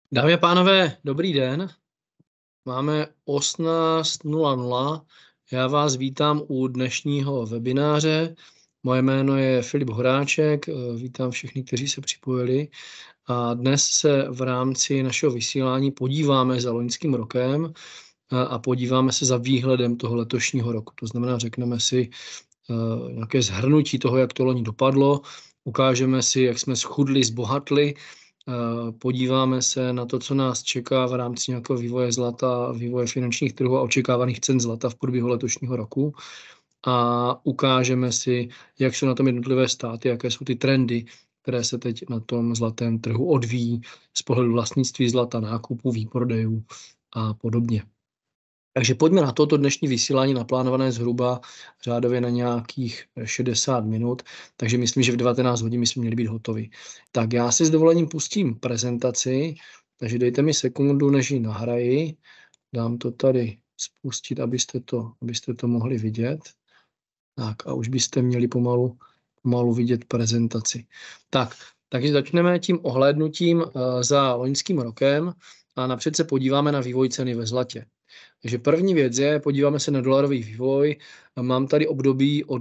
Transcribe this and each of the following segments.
Dámy a pánové, dobrý den. Máme 18:00. Já vás vítám u dnešního webináře. Moje jméno je Filip Horáček, vítám všechny, kteří se připojili. A dnes se v rámci našeho vysílání podíváme za loňským rokem a podíváme se za výhledem toho letošního roku. To znamená, řekneme si nějaké shrnutí toho, jak to loni dopadlo, ukážeme si, jak jsme schudli, zbohatli, podíváme se na to, co nás čeká v rámci nějakého vývoje zlata, vývoje finančních trhů a očekávaných cen zlata v průběhu letošního roku. A ukážeme si, jak jsou na tom jednotlivé státy, jaké jsou ty trendy, které se teď na tom zlatém trhu odvíjí z pohledu vlastnictví zlata, nákupu, výprodejů a podobně. Takže pojďme na toto dnešní vysílání naplánované zhruba řádově na nějakých 60 minut, takže myslím, že v 19 hodin jsme měli být hotovi. Tak já si s dovolením pustím prezentaci, takže dejte mi sekundu, než ji nahraji. Dám to tady spustit, abyste to mohli vidět. Tak a už byste měli pomalu vidět prezentaci. Takže začneme tím ohlédnutím za loňským rokem a napřed se podíváme na vývoj ceny ve zlatě. Takže první věc je, podíváme se na dolarový vývoj. Mám tady období od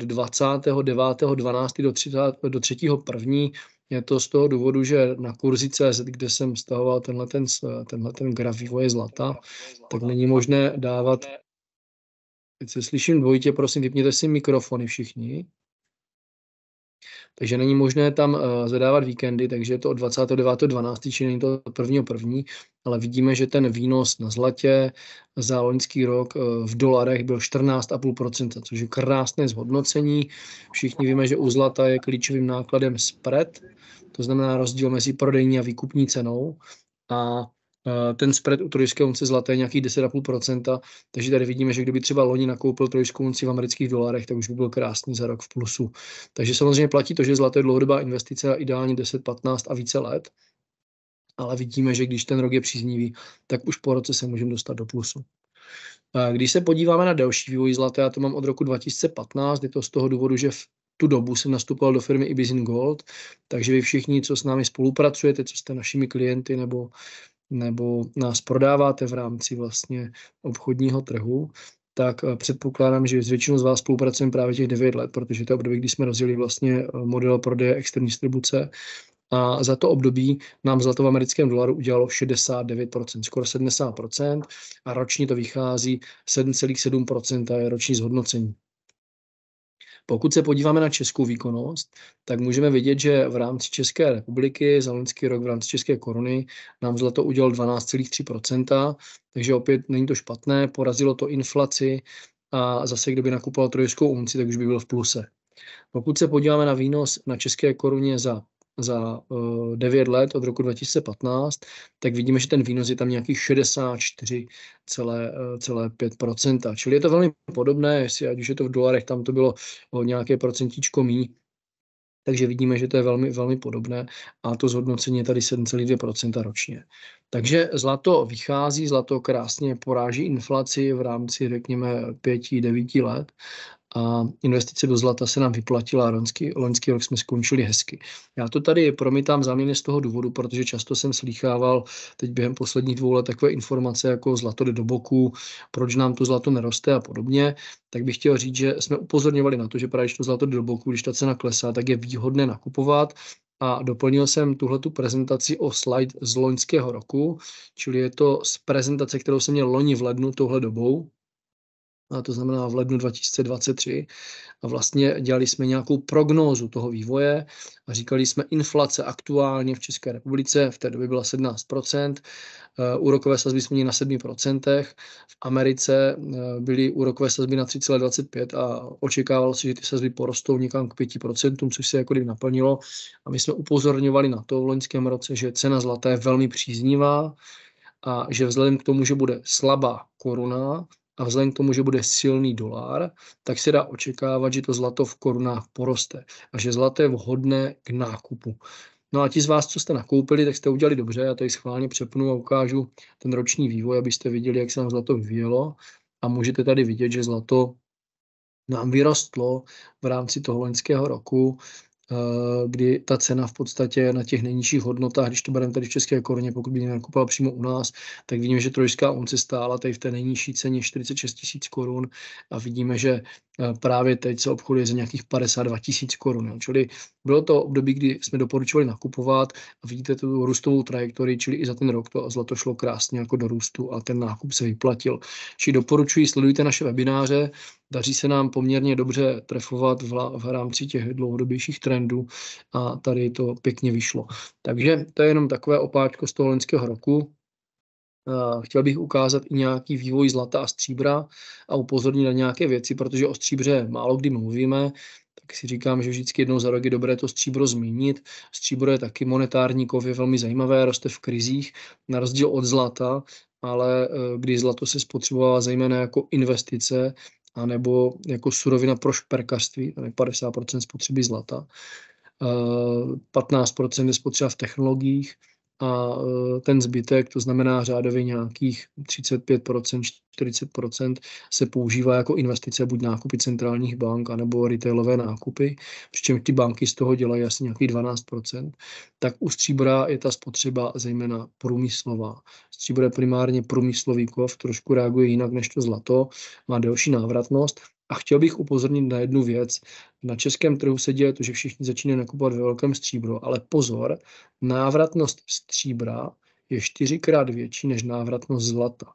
29.12. do 3.1. Je to z toho důvodu, že na kurzi.cz, kde jsem stahoval tenhle graf vývoje zlata, tak není možné dávat. Teď se slyším dvojitě, prosím, vypněte si mikrofony všichni. Takže není možné tam zadávat víkendy, takže je to od 29.12., či není to 1.1., ale vidíme, že ten výnos na zlatě za loňský rok v dolarech byl 14,5%, což je krásné zhodnocení. Všichni víme, že u zlata je klíčovým nákladem spread, to znamená rozdíl mezi prodejní a výkupní cenou. A ten spread u trojské unce zlata je nějakých 10,5%, takže tady vidíme, že kdyby třeba loni nakoupil trojskou unci v amerických dolarech, tak už by byl krásný za rok v plusu. Takže samozřejmě platí to, že zlato je dlouhodobá investice a ideálně 10, 15 a více let, ale vidíme, že když ten rok je příznivý, tak už po roce se můžeme dostat do plusu. Když se podíváme na delší vývoj zlata, já to mám od roku 2015, je to z toho důvodu, že v tu dobu jsem nastupoval do firmy Ibizin Gold, takže vy všichni, co s námi spolupracujete, co jste našimi klienty nebo nás prodáváte v rámci vlastně obchodního trhu, tak předpokládám, že s většinou z vás spolupracujeme právě těch 9 let, protože to je období, kdy jsme rozjeli vlastně model prodeje externí distribuce a za to období nám zlato v americkém dolaru udělalo 69%, skoro 70% a ročně to vychází 7,7% je roční zhodnocení. Pokud se podíváme na českou výkonnost, tak můžeme vidět, že v rámci České republiky za loňský rok v rámci české koruny nám zlato udělalo 12,3%, takže opět není to špatné, porazilo to inflaci a zase kdo by nakupoval trojskou unci, tak už by byl v pluse. Pokud se podíváme na výnos na české koruně za 9 let od roku 2015, tak vidíme, že ten výnos je tam nějakých 64,5%. Čili je to velmi podobné, jestli ať už je to v dolarech, tam to bylo o nějaké procentíčko míň. Takže vidíme, že to je velmi, velmi podobné a to zhodnocení je tady 7,2% ročně. Takže zlato vychází, zlato krásně poráží inflaci v rámci, řekněme, 5-9 let. A investice do zlata se nám vyplatila, loňský rok jsme skončili hezky. Já to tady promítám záměrně z toho důvodu, protože často jsem slýchával teď během posledních 2 let takové informace jako zlato jde do boku, proč nám to zlato neroste a podobně. Tak bych chtěl říct, že jsme upozorňovali na to, že právě když to zlato jde do boku, když ta cena klesá, tak je výhodné nakupovat. A doplnil jsem tuhletu prezentaci o slide z loňského roku, čili je to z prezentace, kterou jsem měl loni v lednu touhle dobou. A to znamená v lednu 2023 a vlastně dělali jsme nějakou prognózu toho vývoje a říkali jsme inflace aktuálně v České republice, v té době byla 17%, úrokové sazby jsme měli na 7%, v Americe byly úrokové sazby na 3,25 a očekávalo se, že ty sazby porostou někam k 5%, což se jako kdyby naplnilo a my jsme upozorňovali na to v loňském roce, že cena zlata je velmi příznivá a že vzhledem k tomu, že bude slabá koruna, a vzhledem k tomu, že bude silný dolar, tak se dá očekávat, že to zlato v korunách poroste a že zlato je vhodné k nákupu. No a ti z vás, co jste nakoupili, tak jste udělali dobře. Já tady schválně přepnu a ukážu ten roční vývoj, abyste viděli, jak se nám zlato vyvíjelo. A můžete tady vidět, že zlato nám vyrostlo v rámci toho loňského roku kdy ta cena v podstatě na těch nejnižších hodnotách, když to bereme tady v české koruně, pokud by někdo nakupoval přímo u nás, tak vidíme, že trojská unce stála tady v té nejnižší ceně 46 000 korun a vidíme, že právě teď se obchoduje za nějakých 52 000 korun. Čili bylo to období, kdy jsme doporučovali nakupovat a vidíte tu růstovou trajektorii, čili i za ten rok to zlato šlo krásně jako do růstu a ten nákup se vyplatil. Čili doporučuji, sledujte naše webináře, daří se nám poměrně dobře trefovat v rámci těch dlouhodobějších trendů a tady to pěkně vyšlo. Takže to je jenom takové opáčko z toho loňského roku. Chtěl bych ukázat i nějaký vývoj zlata a stříbra a upozornit na nějaké věci, protože o stříbře málo kdy mluvíme, tak si říkám, že vždycky jednou za rok je dobré to stříbro zmínit. Stříbro je taky monetární kov, je velmi zajímavé, roste v krizích, na rozdíl od zlata, ale kdy zlato se spotřebovává zejména jako investice, anebo jako surovina pro šperkařství, to je 50% spotřeby zlata. 15% je spotřeba v technologiích a ten zbytek, to znamená řádově nějakých 35%, 40% se používá jako investice, buď nákupy centrálních bank, anebo retailové nákupy, přičemž ty banky z toho dělají asi nějakých 12%. Tak u stříbra je ta spotřeba zejména průmyslová. Stříbro je primárně průmyslový kov, trošku reaguje jinak než to zlato, má delší návratnost. A chtěl bych upozornit na jednu věc. Na českém trhu se děje to, že všichni začínají nakupovat ve velkém stříbro, ale pozor, návratnost stříbra je 4krát větší než návratnost zlata.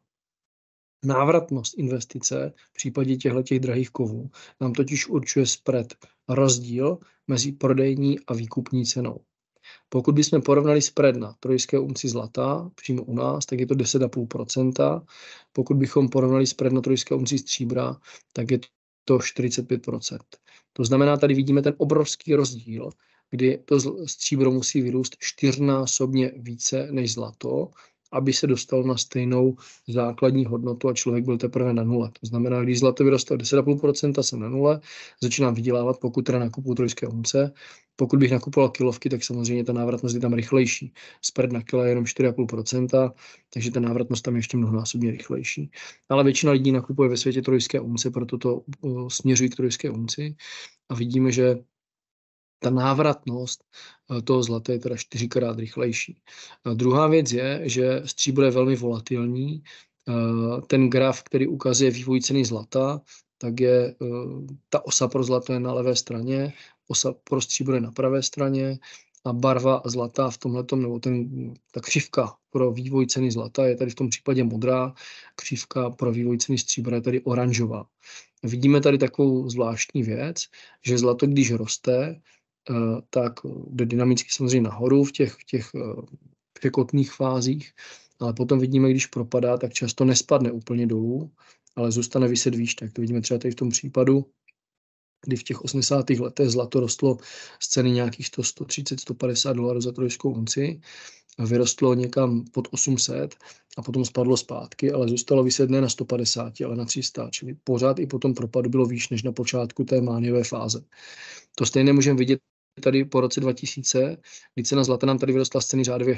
Návratnost investice v případě těchto drahých kovů nám totiž určuje spread, rozdíl mezi prodejní a výkupní cenou. Pokud bychom porovnali spread na trojské unci zlata přímo u nás, tak je to 10,5%. Pokud bychom porovnali spread na trojské unci stříbra, tak je to 45%. To znamená, tady vidíme ten obrovský rozdíl, kdy to stříbro musí vyrůst 4násobně více než zlato, aby se dostal na stejnou základní hodnotu a člověk byl teprve na nule. To znamená, když zlato vyroste 10,5%, jsem na nule, začínám vydělávat, pokud teda nakupuju trojské unce. Pokud bych nakupoval kilovky, tak samozřejmě ta návratnost je tam rychlejší. Spread na kilo je jenom 4,5%, takže ta návratnost tam je ještě mnohonásobně rychlejší. Ale většina lidí nakupuje ve světě trojské unce, proto to směřují k trojské unci a vidíme, že ta návratnost toho zlata je teda 4krát rychlejší. Druhá věc je, že stříbro je velmi volatilní. Ten graf, který ukazuje vývoj ceny zlata, tak je ta osa pro zlato je na levé straně, osa pro stříbro je na pravé straně a barva zlata v tomhletom, nebo ta křivka pro vývoj ceny zlata je tady v tom případě modrá, křivka pro vývoj ceny stříbra je tady oranžová. Vidíme tady takovou zvláštní věc, že zlato, když roste, tak jde dynamicky samozřejmě nahoru v těch překotných fázích, ale potom vidíme, když propadá, tak často nespadne úplně dolů, ale zůstane viset výš. Tak to vidíme třeba tady v tom případu, kdy v těch 80. letech zlato rostlo z ceny nějakých 130, 150 dolarů za trojskou unci, vyrostlo někam pod 800 a potom spadlo zpátky, ale zůstalo viset ne na 150, ale na 300, čili pořád i po tom propadu bylo výš než na počátku té mániové fáze. To stejné můžeme vidět tady po roce 2000, kdy cena zlata nám tady vyrostla z ceny řádově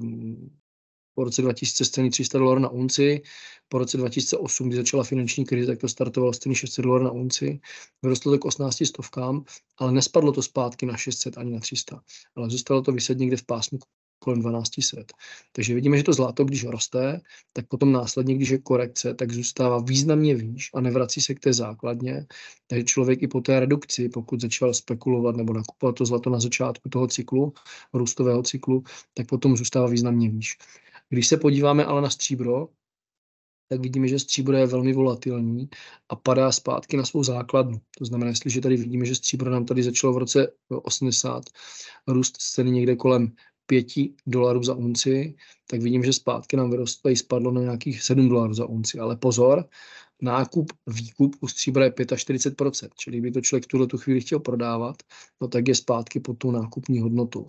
po roce 2000 z ceny 300 dolarů na unci, po roce 2008, kdy začala finanční krize, tak to startovalo z ceny 600 dolarů na unci, vyrostlo to k 18 stovkám, ale nespadlo to zpátky na 600 ani na 300, ale zůstalo to vyset někde v pásmu kolem 1200. Takže vidíme, že to zlato, když roste, tak potom následně, když je korekce, tak zůstává významně výš a nevrací se k té základně. Takže člověk i po té redukci, pokud začal spekulovat nebo nakupovat to zlato na začátku toho cyklu, růstového cyklu, tak potom zůstává významně výš. Když se podíváme ale na stříbro, tak vidíme, že stříbro je velmi volatilní a padá zpátky na svou základnu. To znamená, jestliže tady vidíme, že stříbro nám tady začalo v roce 80 růst z ceny někde kolem 5 dolarů za unci, tak vidím, že zpátky nám vyrostlo i spadlo na nějakých 7 dolarů za unci. Ale pozor, nákup, výkup u stříbra je 45%, čili kdyby to člověk v tuto chvíli chtěl prodávat, no tak je zpátky pod tou nákupní hodnotou.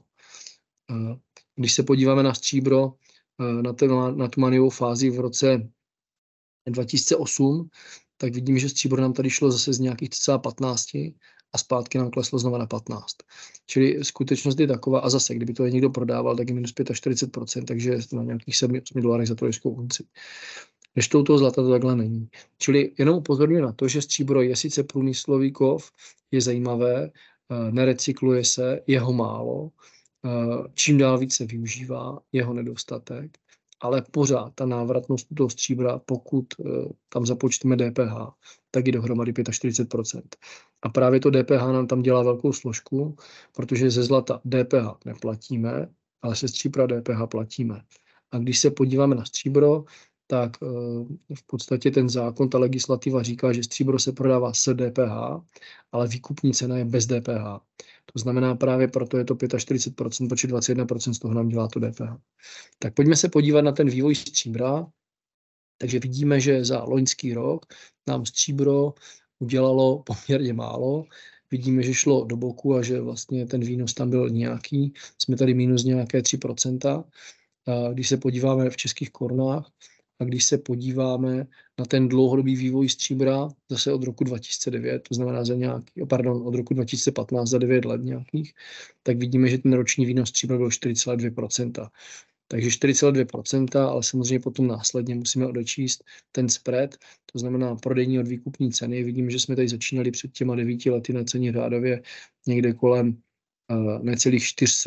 Když se podíváme na stříbro, na tu maniovou fázi v roce 2008, tak vidím, že stříbro nám tady šlo zase z nějakých 15 a zpátky nám kleslo znova na 15. Čili skutečnost je taková, a zase, kdyby to někdo prodával, tak je minus 45%, takže je to na nějakých 7-8 dolarech za trojskou unci. Než toho zlata to takhle není. Čili jenom upozorňuji na to, že stříbro je sice průmyslový kov, je zajímavé, nerecykluje se, jeho málo, čím dál více využívá, jeho nedostatek, ale pořád ta návratnost toho stříbra, pokud tam započteme DPH, tak je dohromady 45%. A právě to DPH nám tam dělá velkou složku, protože ze zlata DPH neplatíme, ale se stříbra DPH platíme. A když se podíváme na stříbro, tak v podstatě ten zákon, ta legislativa říká, že stříbro se prodává s DPH, ale výkupní cena je bez DPH. To znamená právě proto je to 45%, protože 21% z toho nám dělá to DPH. Tak pojďme se podívat na ten vývoj stříbra. Takže vidíme, že za loňský rok nám stříbro udělalo poměrně málo. Vidíme, že šlo do boku a že vlastně ten výnos tam byl nějaký. Jsme tady minus nějaké 3%. Když se podíváme v českých korunách a když se podíváme na ten dlouhodobý vývoj stříbra zase od roku 2009, to znamená od roku 2015 za 9 let nějakých, tak vidíme, že ten roční výnos stříbra byl 4,2%. Takže 4,2%, ale samozřejmě potom následně musíme odečíst ten spread, to znamená prodejní od výkupní ceny. Vidíme, že jsme tady začínali před těma 9 lety na ceně řádově někde kolem necelých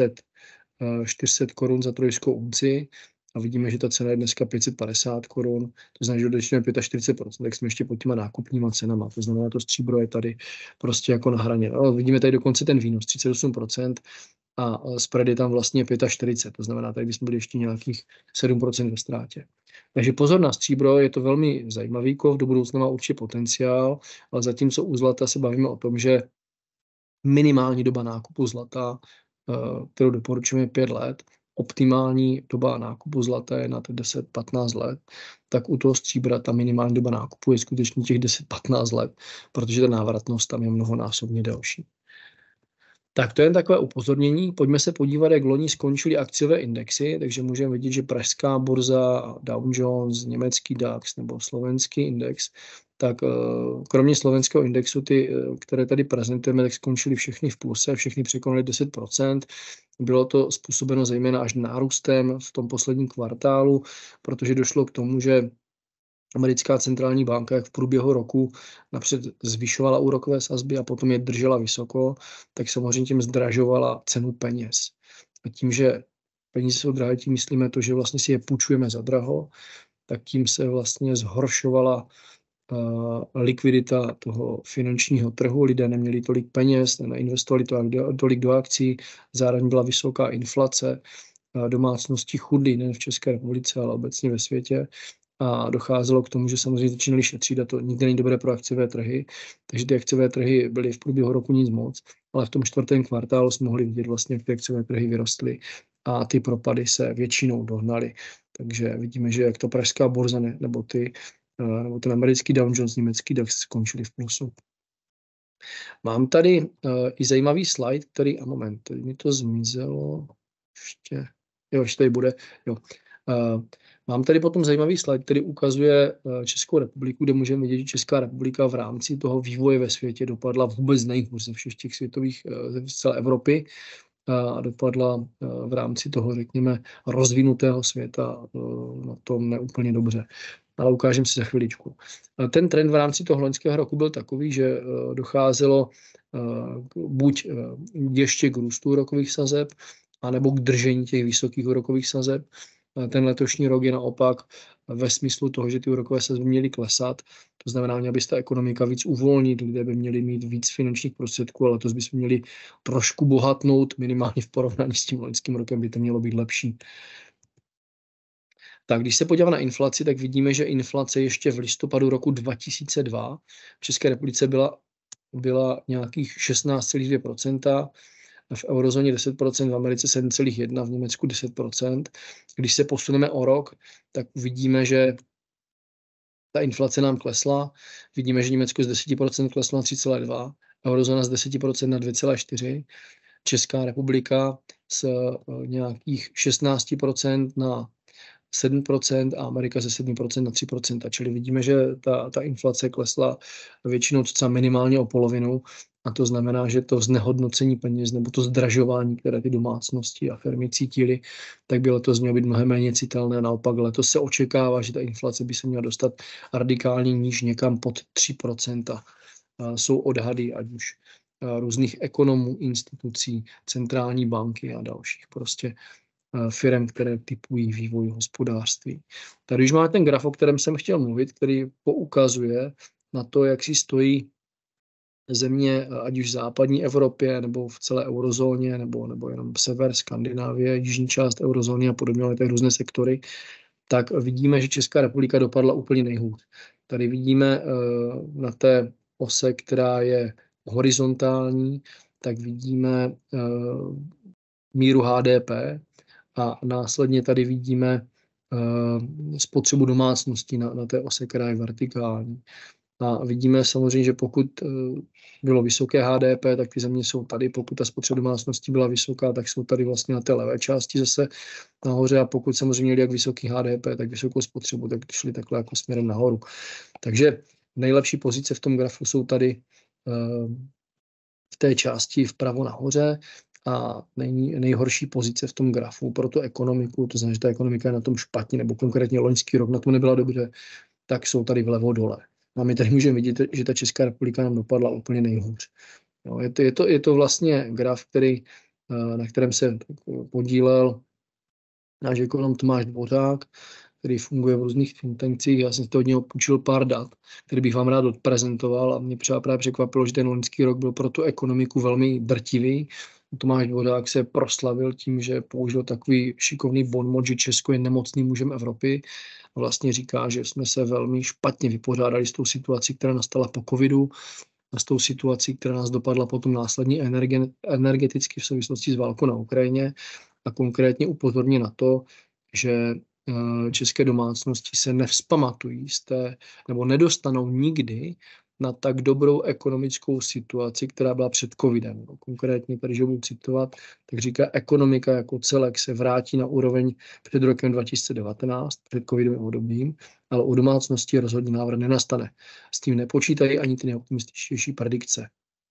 400 korun za trojskou unci a vidíme, že ta cena je dneska 550 korun, to znamená, že odečteme 45%, tak jsme ještě pod těma nákupníma cenama, to znamená, to stříbro je tady prostě jako na hraně. No, vidíme tady dokonce ten výnos 38%, a spread je tam vlastně 45, to znamená, tady bychom byli ještě nějakých 7% ve ztrátě. Takže pozor na stříbro, je to velmi zajímavý kov, do budoucna má určitě potenciál, ale zatímco u zlata se bavíme o tom, že minimální doba nákupu zlata, kterou doporučujeme 5 let, optimální doba nákupu zlata je na 10-15 let, tak u toho stříbra ta minimální doba nákupu je skutečně těch 10-15 let, protože ta návratnost tam je mnohonásobně delší. Tak to je jen takové upozornění. Pojďme se podívat, jak loni skončily akciové indexy, takže můžeme vidět, že pražská burza, Dow Jones, německý DAX nebo slovenský index, tak kromě slovenského indexu, ty, které tady prezentujeme, tak skončily všechny v pluse, všechny překonaly 10%. Bylo to způsobeno zejména až nárůstem v tom posledním kvartálu, protože došlo k tomu, že americká centrální banka, jak v průběhu roku napřed zvyšovala úrokové sazby a potom je držela vysoko, tak samozřejmě tím zdražovala cenu peněz. A tím, že peníze jsou drahé, tím myslíme to, že vlastně si je půjčujeme za draho, tak tím se vlastně zhoršovala likvidita toho finančního trhu. Lidé neměli tolik peněz, neinvestovali tolik do akcí, zároveň byla vysoká inflace, domácnosti chudly nejen v České republice, ale obecně ve světě. A docházelo k tomu, že samozřejmě začínali šetřit a to nikdy není dobré pro akciové trhy. Takže ty akciové trhy byly v průběhu roku nic moc, ale v tom čtvrtém kvartálu jsme mohli vidět vlastně, jak ty akciové trhy vyrostly a ty propady se většinou dohnaly. Takže vidíme, že jak to pražská burza nebo ten americký Dow Jones, německý DAX skončili v plusu. Mám tady i zajímavý slide, který, teď mi to zmizelo, ještě tady bude, jo. Mám tady potom zajímavý slide, který ukazuje Českou republiku, kde můžeme vidět, že Česká republika v rámci toho vývoje ve světě dopadla vůbec nejhůř ze všech těch světových, z celé Evropy a dopadla v rámci toho, řekněme, rozvinutého světa na tom neúplně dobře. Ale ukážeme si za chviličku. Ten trend v rámci toho loňského roku byl takový, že docházelo buď ještě k růstu úrokových sazeb, anebo k držení těch vysokých úrokových sazeb. Ten letošní rok je naopak ve smyslu toho, že ty úrokové sazby měly klesat. To znamená, měla by se ta ekonomika víc uvolnit, lidé by měli mít víc finančních prostředků, ale letos bychom měli trošku bohatnout, minimálně v porovnání s tím loňským rokem by to mělo být lepší. Tak když se podíváme na inflaci, tak vidíme, že inflace ještě v listopadu roku 2002 v České republice byla nějakých 16,2%, v eurozóně 10%, v Americe 7,1%, v Německu 10%. Když se posuneme o rok, tak vidíme, že ta inflace nám klesla. Vidíme, že Německo z 10% kleslo na 3,2%, eurozóna z 10% na 2,4%, Česká republika z nějakých 16% na 7% a Amerika ze 7% na 3%. Čili vidíme, že ta inflace klesla většinou docela minimálně o polovinu a to znamená, že to znehodnocení peněz nebo to zdražování, které ty domácnosti a firmy cítily, tak by letos mělo být mnohem méně citelné. Naopak letos se očekává, že ta inflace by se měla dostat radikálně níž někam pod 3%. Jsou odhady, ať už různých ekonomů, institucí, centrální banky a dalších prostě firem, které typují vývoj hospodářství. Tady už máme ten graf, o kterém jsem chtěl mluvit, který poukazuje na to, jak si stojí země, ať už v západní Evropě, nebo v celé eurozóně, nebo jenom sever, Skandinávie, jižní část eurozóny a podobně, ale tak různé sektory, tak vidíme, že Česká republika dopadla úplně nejhůř. Tady vidíme na té ose, která je horizontální, tak vidíme míru HDP a následně tady vidíme spotřebu domácností na té ose, která je vertikální. A vidíme samozřejmě, že pokud bylo vysoké HDP, tak ty země jsou tady. Pokud ta spotřeba domácností byla vysoká, tak jsou tady vlastně na té levé části zase nahoře. A pokud samozřejmě měli jak vysoký HDP, tak vysokou spotřebu, tak šli takhle jako směrem nahoru. Takže nejlepší pozice v tom grafu jsou tady v té části vpravo nahoře a nejhorší pozice v tom grafu pro tu ekonomiku, to znamená, že ta ekonomika je na tom špatně, nebo konkrétně loňský rok na tom nebyla dobře, tak jsou tady vlevo dole. A my tady můžeme vidět, že ta Česká republika nám dopadla úplně nejhůř. No, je to vlastně graf, na kterém se podílel náš ekonom Tomáš Dvořák, který funguje v různých think tankcích. Já jsem si to od něho půjčil pár dat, který bych vám rád odprezentoval a mě právě překvapilo, že ten loňský rok byl pro tu ekonomiku velmi drtivý. Tomáš Dvořák se proslavil tím, že použil takový šikovný bonmot, že Česko je nemocným mužem Evropy. A vlastně říká, že jsme se velmi špatně vypořádali s tou situací, která nastala po covidu, a s tou situací, která nás dopadla potom následně energeticky v souvislosti s válkou na Ukrajině. A konkrétně upozorně na to, že české domácnosti se nevzpamatují nebo nedostanou nikdy na tak dobrou ekonomickou situaci, která byla před covidem. Konkrétně tady, že budu citovat, tak říká, ekonomika jako celek se vrátí na úroveň před rokem 2019, před covidovým obdobím, ale u domácností rozhodně návrat nenastane. S tím nepočítají ani ty nejoptimističtější predikce.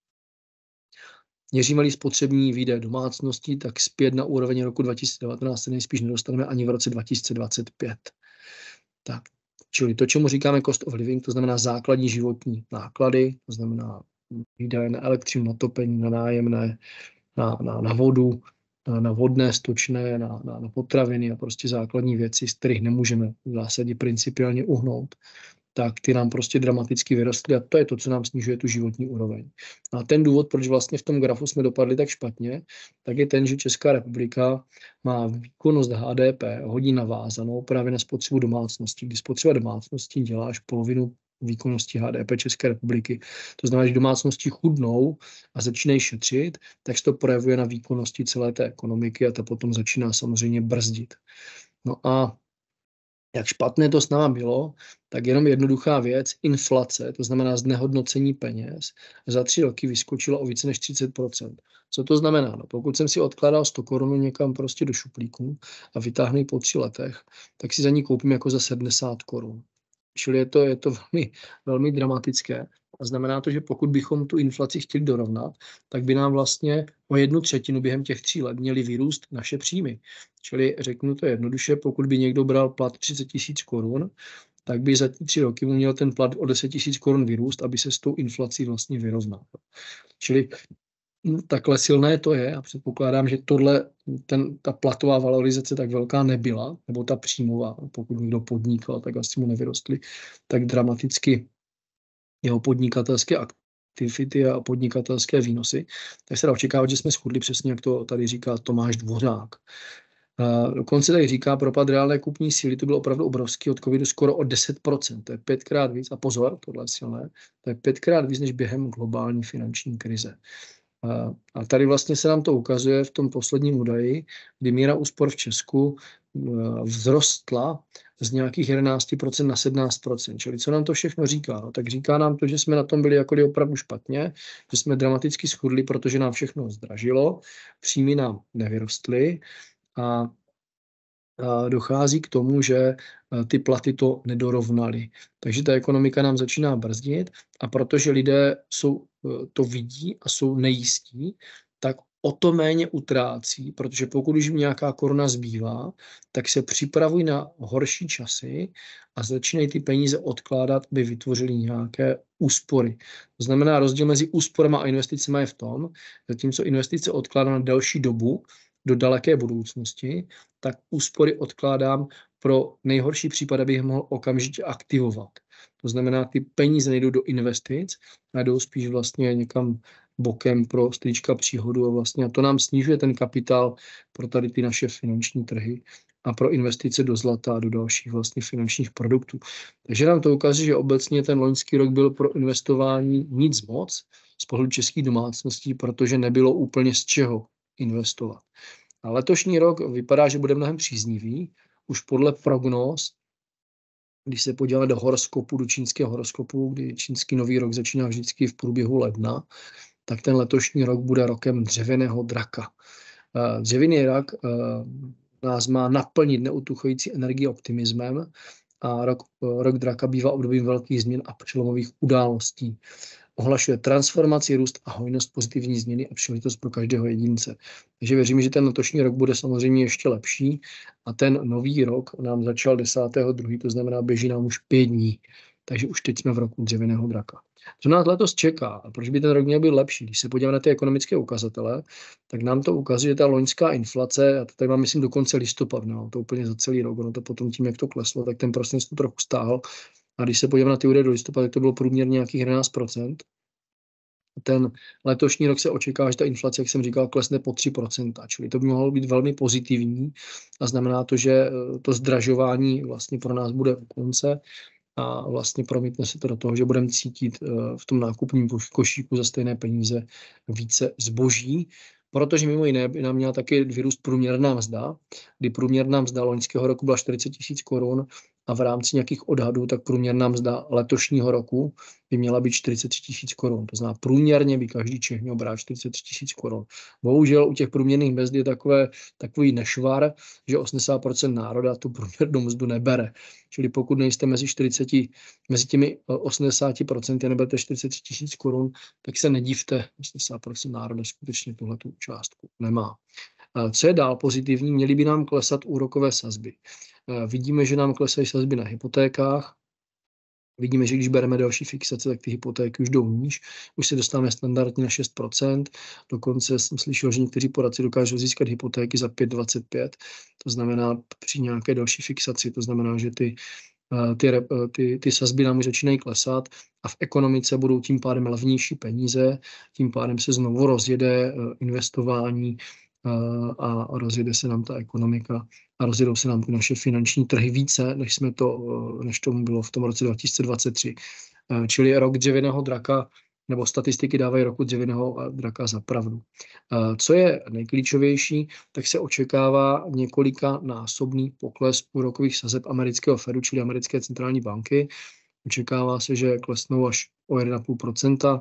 Měříme-li spotřební výdaje domácností, tak zpět na úroveň roku 2019 se nejspíš nedostaneme ani v roce 2025. Tak. Čili to, čemu říkáme cost of living, to znamená základní životní náklady, to znamená výdaje na elektřinu, na topení, na nájemné, na vodu, na vodné, stočné, na potraviny a prostě základní věci, z kterých nemůžeme v zásadě principiálně uhnout, tak ty nám prostě dramaticky vyrostly a to je to, co nám snižuje tu životní úroveň. A ten důvod, proč vlastně v tom grafu jsme dopadli tak špatně, tak je ten, že Česká republika má výkonnost HDP hodně navázanou právě na spotřebu domácností, kdy spotřeba domácností dělá až polovinu výkonnosti HDP České republiky. To znamená, že domácnosti chudnou a začínají šetřit, tak se to projevuje na výkonnosti celé té ekonomiky a ta potom začíná samozřejmě brzdit. No a jak špatné to s náma bylo, tak jenom jednoduchá věc, inflace, to znamená znehodnocení peněz, za 3 roky vyskočila o více než 30%. Co to znamená? No, pokud jsem si odkládal 100 korun někam prostě do šuplíku a vytáhnu ji po 3 letech, tak si za ní koupím jako za 70 korun. Čili je to velmi, velmi dramatické. A znamená to, že pokud bychom tu inflaci chtěli dorovnat, tak by nám vlastně o 1/3 během těch 3 let měly vyrůst naše příjmy. Čili řeknu to jednoduše, pokud by někdo bral plat 30 000 korun, tak by za 3 roky mu měl ten plat o 10 000 korun vyrůst, aby se s tou inflací vlastně vyrovnal. Čili takhle silné to je a předpokládám, že ta platová valorizace tak velká nebyla, nebo ta příjmová, pokud někdo podnikal, tak asi mu nevyrostly tak dramaticky jeho podnikatelské aktivity a podnikatelské výnosy, tak se dá očekávat, že jsme schudli přesně, jak to tady říká Tomáš Dvořák. Dokonce tady říká, propad reálné kupní síly, to bylo opravdu obrovský, od covidu skoro o 10%, to je 5krát víc, a pozor, tohle je silné, to je 5krát víc než během globální finanční krize. A tady vlastně se nám to ukazuje v tom posledním údaji, kdy míra úspor v Česku vzrostla z nějakých 11% na 17%. Čili co nám to všechno říká? No, tak říká nám to, že jsme na tom byli jako opravdu špatně, že jsme dramaticky schudli, protože nám všechno zdražilo, příjmy nám nevyrostly a dochází k tomu, že ty platy to nedorovnaly. Takže ta ekonomika nám začíná brzdit a protože lidé to vidí a jsou nejistí, tak o to méně utrácí, protože pokud už jim nějaká koruna zbývá, tak se připravují na horší časy a začínají ty peníze odkládat, aby vytvořili nějaké úspory. To znamená, rozdíl mezi úsporami a investicemi je v tom, zatímco investice odkládám na delší dobu, do daleké budoucnosti, tak úspory odkládám pro nejhorší případ, abych mohl okamžitě aktivovat. To znamená, ty peníze nejdou do investic, a jdou spíš vlastně někam bokem pro strýčka příhodu a vlastně a to nám snižuje ten kapitál pro tady ty naše finanční trhy a pro investice do zlata a do dalších vlastně finančních produktů. Takže nám to ukazuje, že obecně ten loňský rok byl pro investování nic moc z pohledu českých domácností, protože nebylo úplně z čeho investovat. A letošní rok vypadá, že bude mnohem příznivý, už podle prognóz, když se podíváme do horoskopu, do čínského horoskopu, kdy čínský nový rok začíná vždycky v průběhu ledna, tak ten letošní rok bude rokem dřevěného draka. Dřevěný rak nás má naplnit neutuchající energii optimismem a rok draka bývá obdobím velkých změn a přelomových událostí. Ohlašuje transformaci, růst a hojnost pozitivní změny a příležitost pro každého jedince. Takže věřím, že ten letošní rok bude samozřejmě ještě lepší a ten nový rok nám začal 10.2., to znamená, běží nám už 5 dní. Takže už teď jsme v roku dřevěného draka. Co nás letos čeká a proč by ten rok měl být lepší? Když se podíváme na ty ekonomické ukazatele, tak nám to ukazuje, že ta loňská inflace, a to tady mám, myslím, do konce listopadu, no, to úplně za celý rok, ono to potom tím, jak to kleslo, tak ten prosinec to trochu stál. A když se podíváme na ty údaje do listopadu, tak to bylo průměrně nějakých 11%. Ten letošní rok se očekává, že ta inflace, jak jsem říkal, klesne po 3%, čili to by mohlo být velmi pozitivní a znamená to, že to zdražování vlastně pro nás bude u konce a vlastně promítne se to do toho, že budeme cítit v tom nákupním košíku za stejné peníze více zboží, protože mimo jiné by nám měla taky vyrůst průměrná mzda, kdy průměrná mzda loňského roku byla 40 000 korun a v rámci nějakých odhadů, tak průměrná mzda letošního roku by měla být 43 000 korun. To znamená, průměrně by každý Čech měl brát 43 000 korun. Bohužel u těch průměrných mezd je takový nešvar, že 80% národa tu průměrnou mzdu nebere. Čili pokud nejste mezi těmi 80% neberte 43 000 korun, tak se nedivte, 80% národa skutečně tuhletu částku nemá. Co je dál pozitivní, měly by nám klesat úrokové sazby. Vidíme, že nám klesají sazby na hypotékách. Vidíme, že když bereme další fixace, tak ty hypotéky už jdou níž. Už se dostáváme standardně na 6%. Dokonce jsem slyšel, že někteří poradci dokážou získat hypotéky za 5,25. To znamená při nějaké další fixaci. To znamená, že ty sazby nám už začínají klesat a v ekonomice budou tím pádem levnější peníze. Tím pádem se znovu rozjede investování a rozjede se nám ta ekonomika a rozjedou se nám ty naše finanční trhy více, než tomu bylo v tom roce 2023. Čili rok dřevěného draka, nebo statistiky dávají roku dřevěného draka za pravdu. Co je nejklíčovější, tak se očekává několikanásobný pokles úrokových sazeb amerického Fedu, čili americké centrální banky. Očekává se, že klesnou až o 1,5%.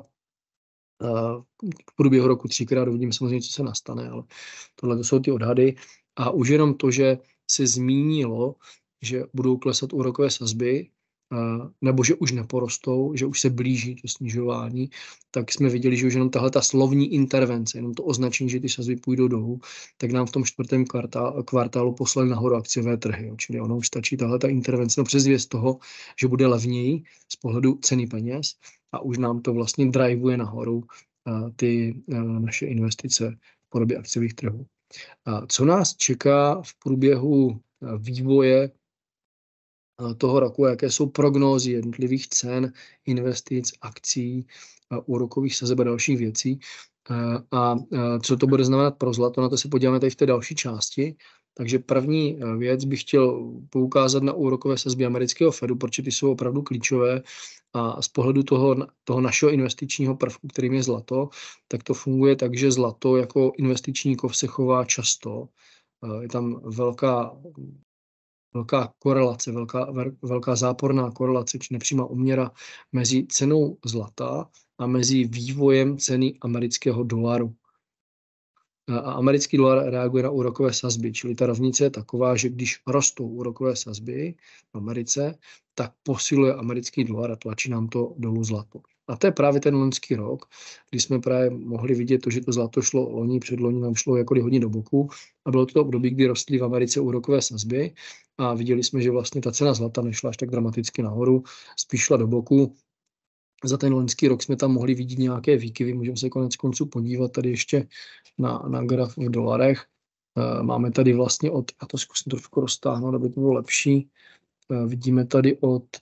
V průběhu roku 3krát, uvidíme samozřejmě, co se nastane, ale tohle to jsou ty odhady. A už jenom to, že se zmínilo, že budou klesat úrokové sazby, nebo že už neporostou, že už se blíží to snižování, tak jsme viděli, že už jenom tahle ta slovní intervence, jenom to označení, že ty sazby půjdou dolů, tak nám v tom 4. kvartálu poslali nahoru akciové trhy. Jo. Čili ono už stačí tahle ta intervence, přes zvěst toho, že bude levněji z pohledu ceny peněz a už nám to vlastně drivuje nahoru ty naše investice v podobě akciových trhů. Co nás čeká v průběhu vývoje toho roku, jaké jsou prognózy jednotlivých cen, investic, akcí, úrokových sazeb a dalších věcí. A co to bude znamenat pro zlato, na to se podíváme tady v té další části. Takže první věc bych chtěl poukázat na úrokové sazby amerického Fedu, protože ty jsou opravdu klíčové a z pohledu toho našeho investičního prvku, kterým je zlato, tak to funguje tak, že zlato jako investiční kov se chová často. Je tam velká korelace, velká záporná korelace, či nepřímá úměra mezi cenou zlata a mezi vývojem ceny amerického dolaru. A americký dolar reaguje na úrokové sazby, čili ta rovnice je taková, že když rostou úrokové sazby v Americe, tak posiluje americký dolar a tlačí nám to dolů zlato. A to je právě ten loňský rok, kdy jsme právě mohli vidět to, že to zlato šlo loni, předloni nám šlo jako hodně do boku a bylo to období, kdy rostly v Americe úrokové sazby a viděli jsme, že vlastně ta cena zlata nešla až tak dramaticky nahoru, spíš šla do boku. Za ten loňský rok jsme tam mohli vidět nějaké výkyvy, můžeme se konec konců podívat tady ještě na graf v dolarech. Máme tady vlastně já to zkusím trošku roztáhnout, aby to bylo lepší. Vidíme tady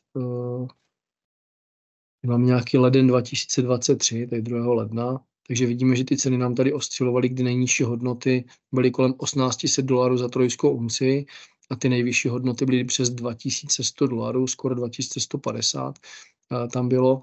mám nějaký leden 2023, tady 2. ledna, takže vidíme, že ty ceny nám tady oscilovaly, kdy nejnižší hodnoty byly kolem $1800 za trojskou unci a ty nejvyšší hodnoty byly přes $2100, skoro 2150. Tam bylo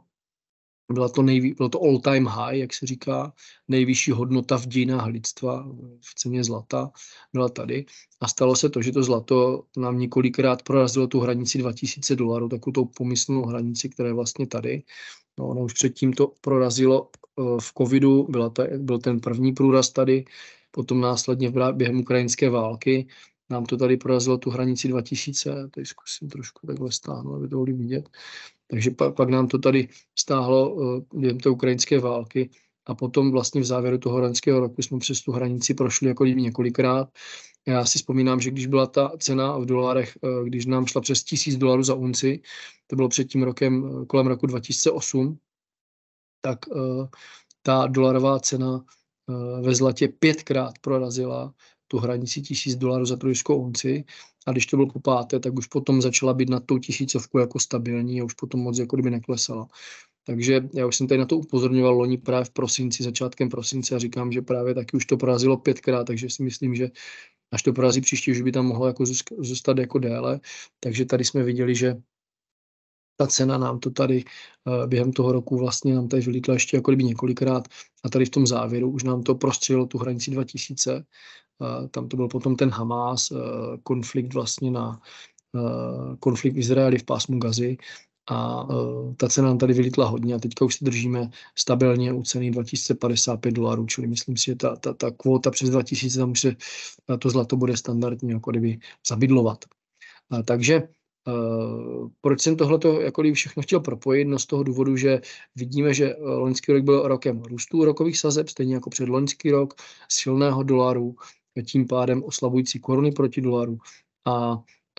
to all time high, jak se říká, nejvyšší hodnota v dějinách lidstva v ceně zlata byla tady. A stalo se to, že to zlato nám několikrát prorazilo tu hranici $2000, takovou tou pomyslnou hranici, která je vlastně tady. No, ono už předtím to prorazilo v covidu, byl ten první průraz tady, potom následně během ukrajinské války nám to tady prorazilo tu hranici 2000, tady zkusím trošku takhle stáhnout, aby to mohli vidět. Takže pak nám to tady stáhlo během té ukrajinské války a potom vlastně v závěru toho loňského roku jsme přes tu hranici prošli jako několikrát. Já si vzpomínám, že když byla ta cena v dolarech, když nám šla přes $1000 za unci, to bylo před tím rokem, kolem roku 2008, tak ta dolarová cena ve zlatě 5krát prorazila tu hranici $1000 za trojskou unci a když to bylo po páté, tak už potom začala být nad tou 1000 jako stabilní a už potom moc jako kdyby neklesala. Takže já už jsem tady na to upozorňoval loni právě v prosinci, začátkem prosince a říkám, že právě taky už to prorazilo 5krát, takže si myslím, že až to prorazí příště, už by tam mohlo jako zůstat jako déle. Takže tady jsme viděli, že ta cena nám to tady během toho roku vlastně nám tady vylítla ještě jako kdyby několikrát a tady v tom závěru už nám to prostřelilo tu hranici 2000. Tam to byl potom ten Hamas, konflikt vlastně konflikt v Izraeli v pásmu Gazy a ta cena nám tady vylítla hodně a teďka už si držíme stabilně u ceny $2055, čili myslím si, že ta kvóta přes 2000, tam už se to zlato bude standardně jako kdyby zabydlovat. Takže proč jsem tohleto jako kdyby všechno chtěl propojit? No z toho důvodu, že vidíme, že loňský rok byl rokem růstu úrokových sazeb, stejně jako předloňský rok, silného dolaru, tím pádem oslabující koruny proti dolaru a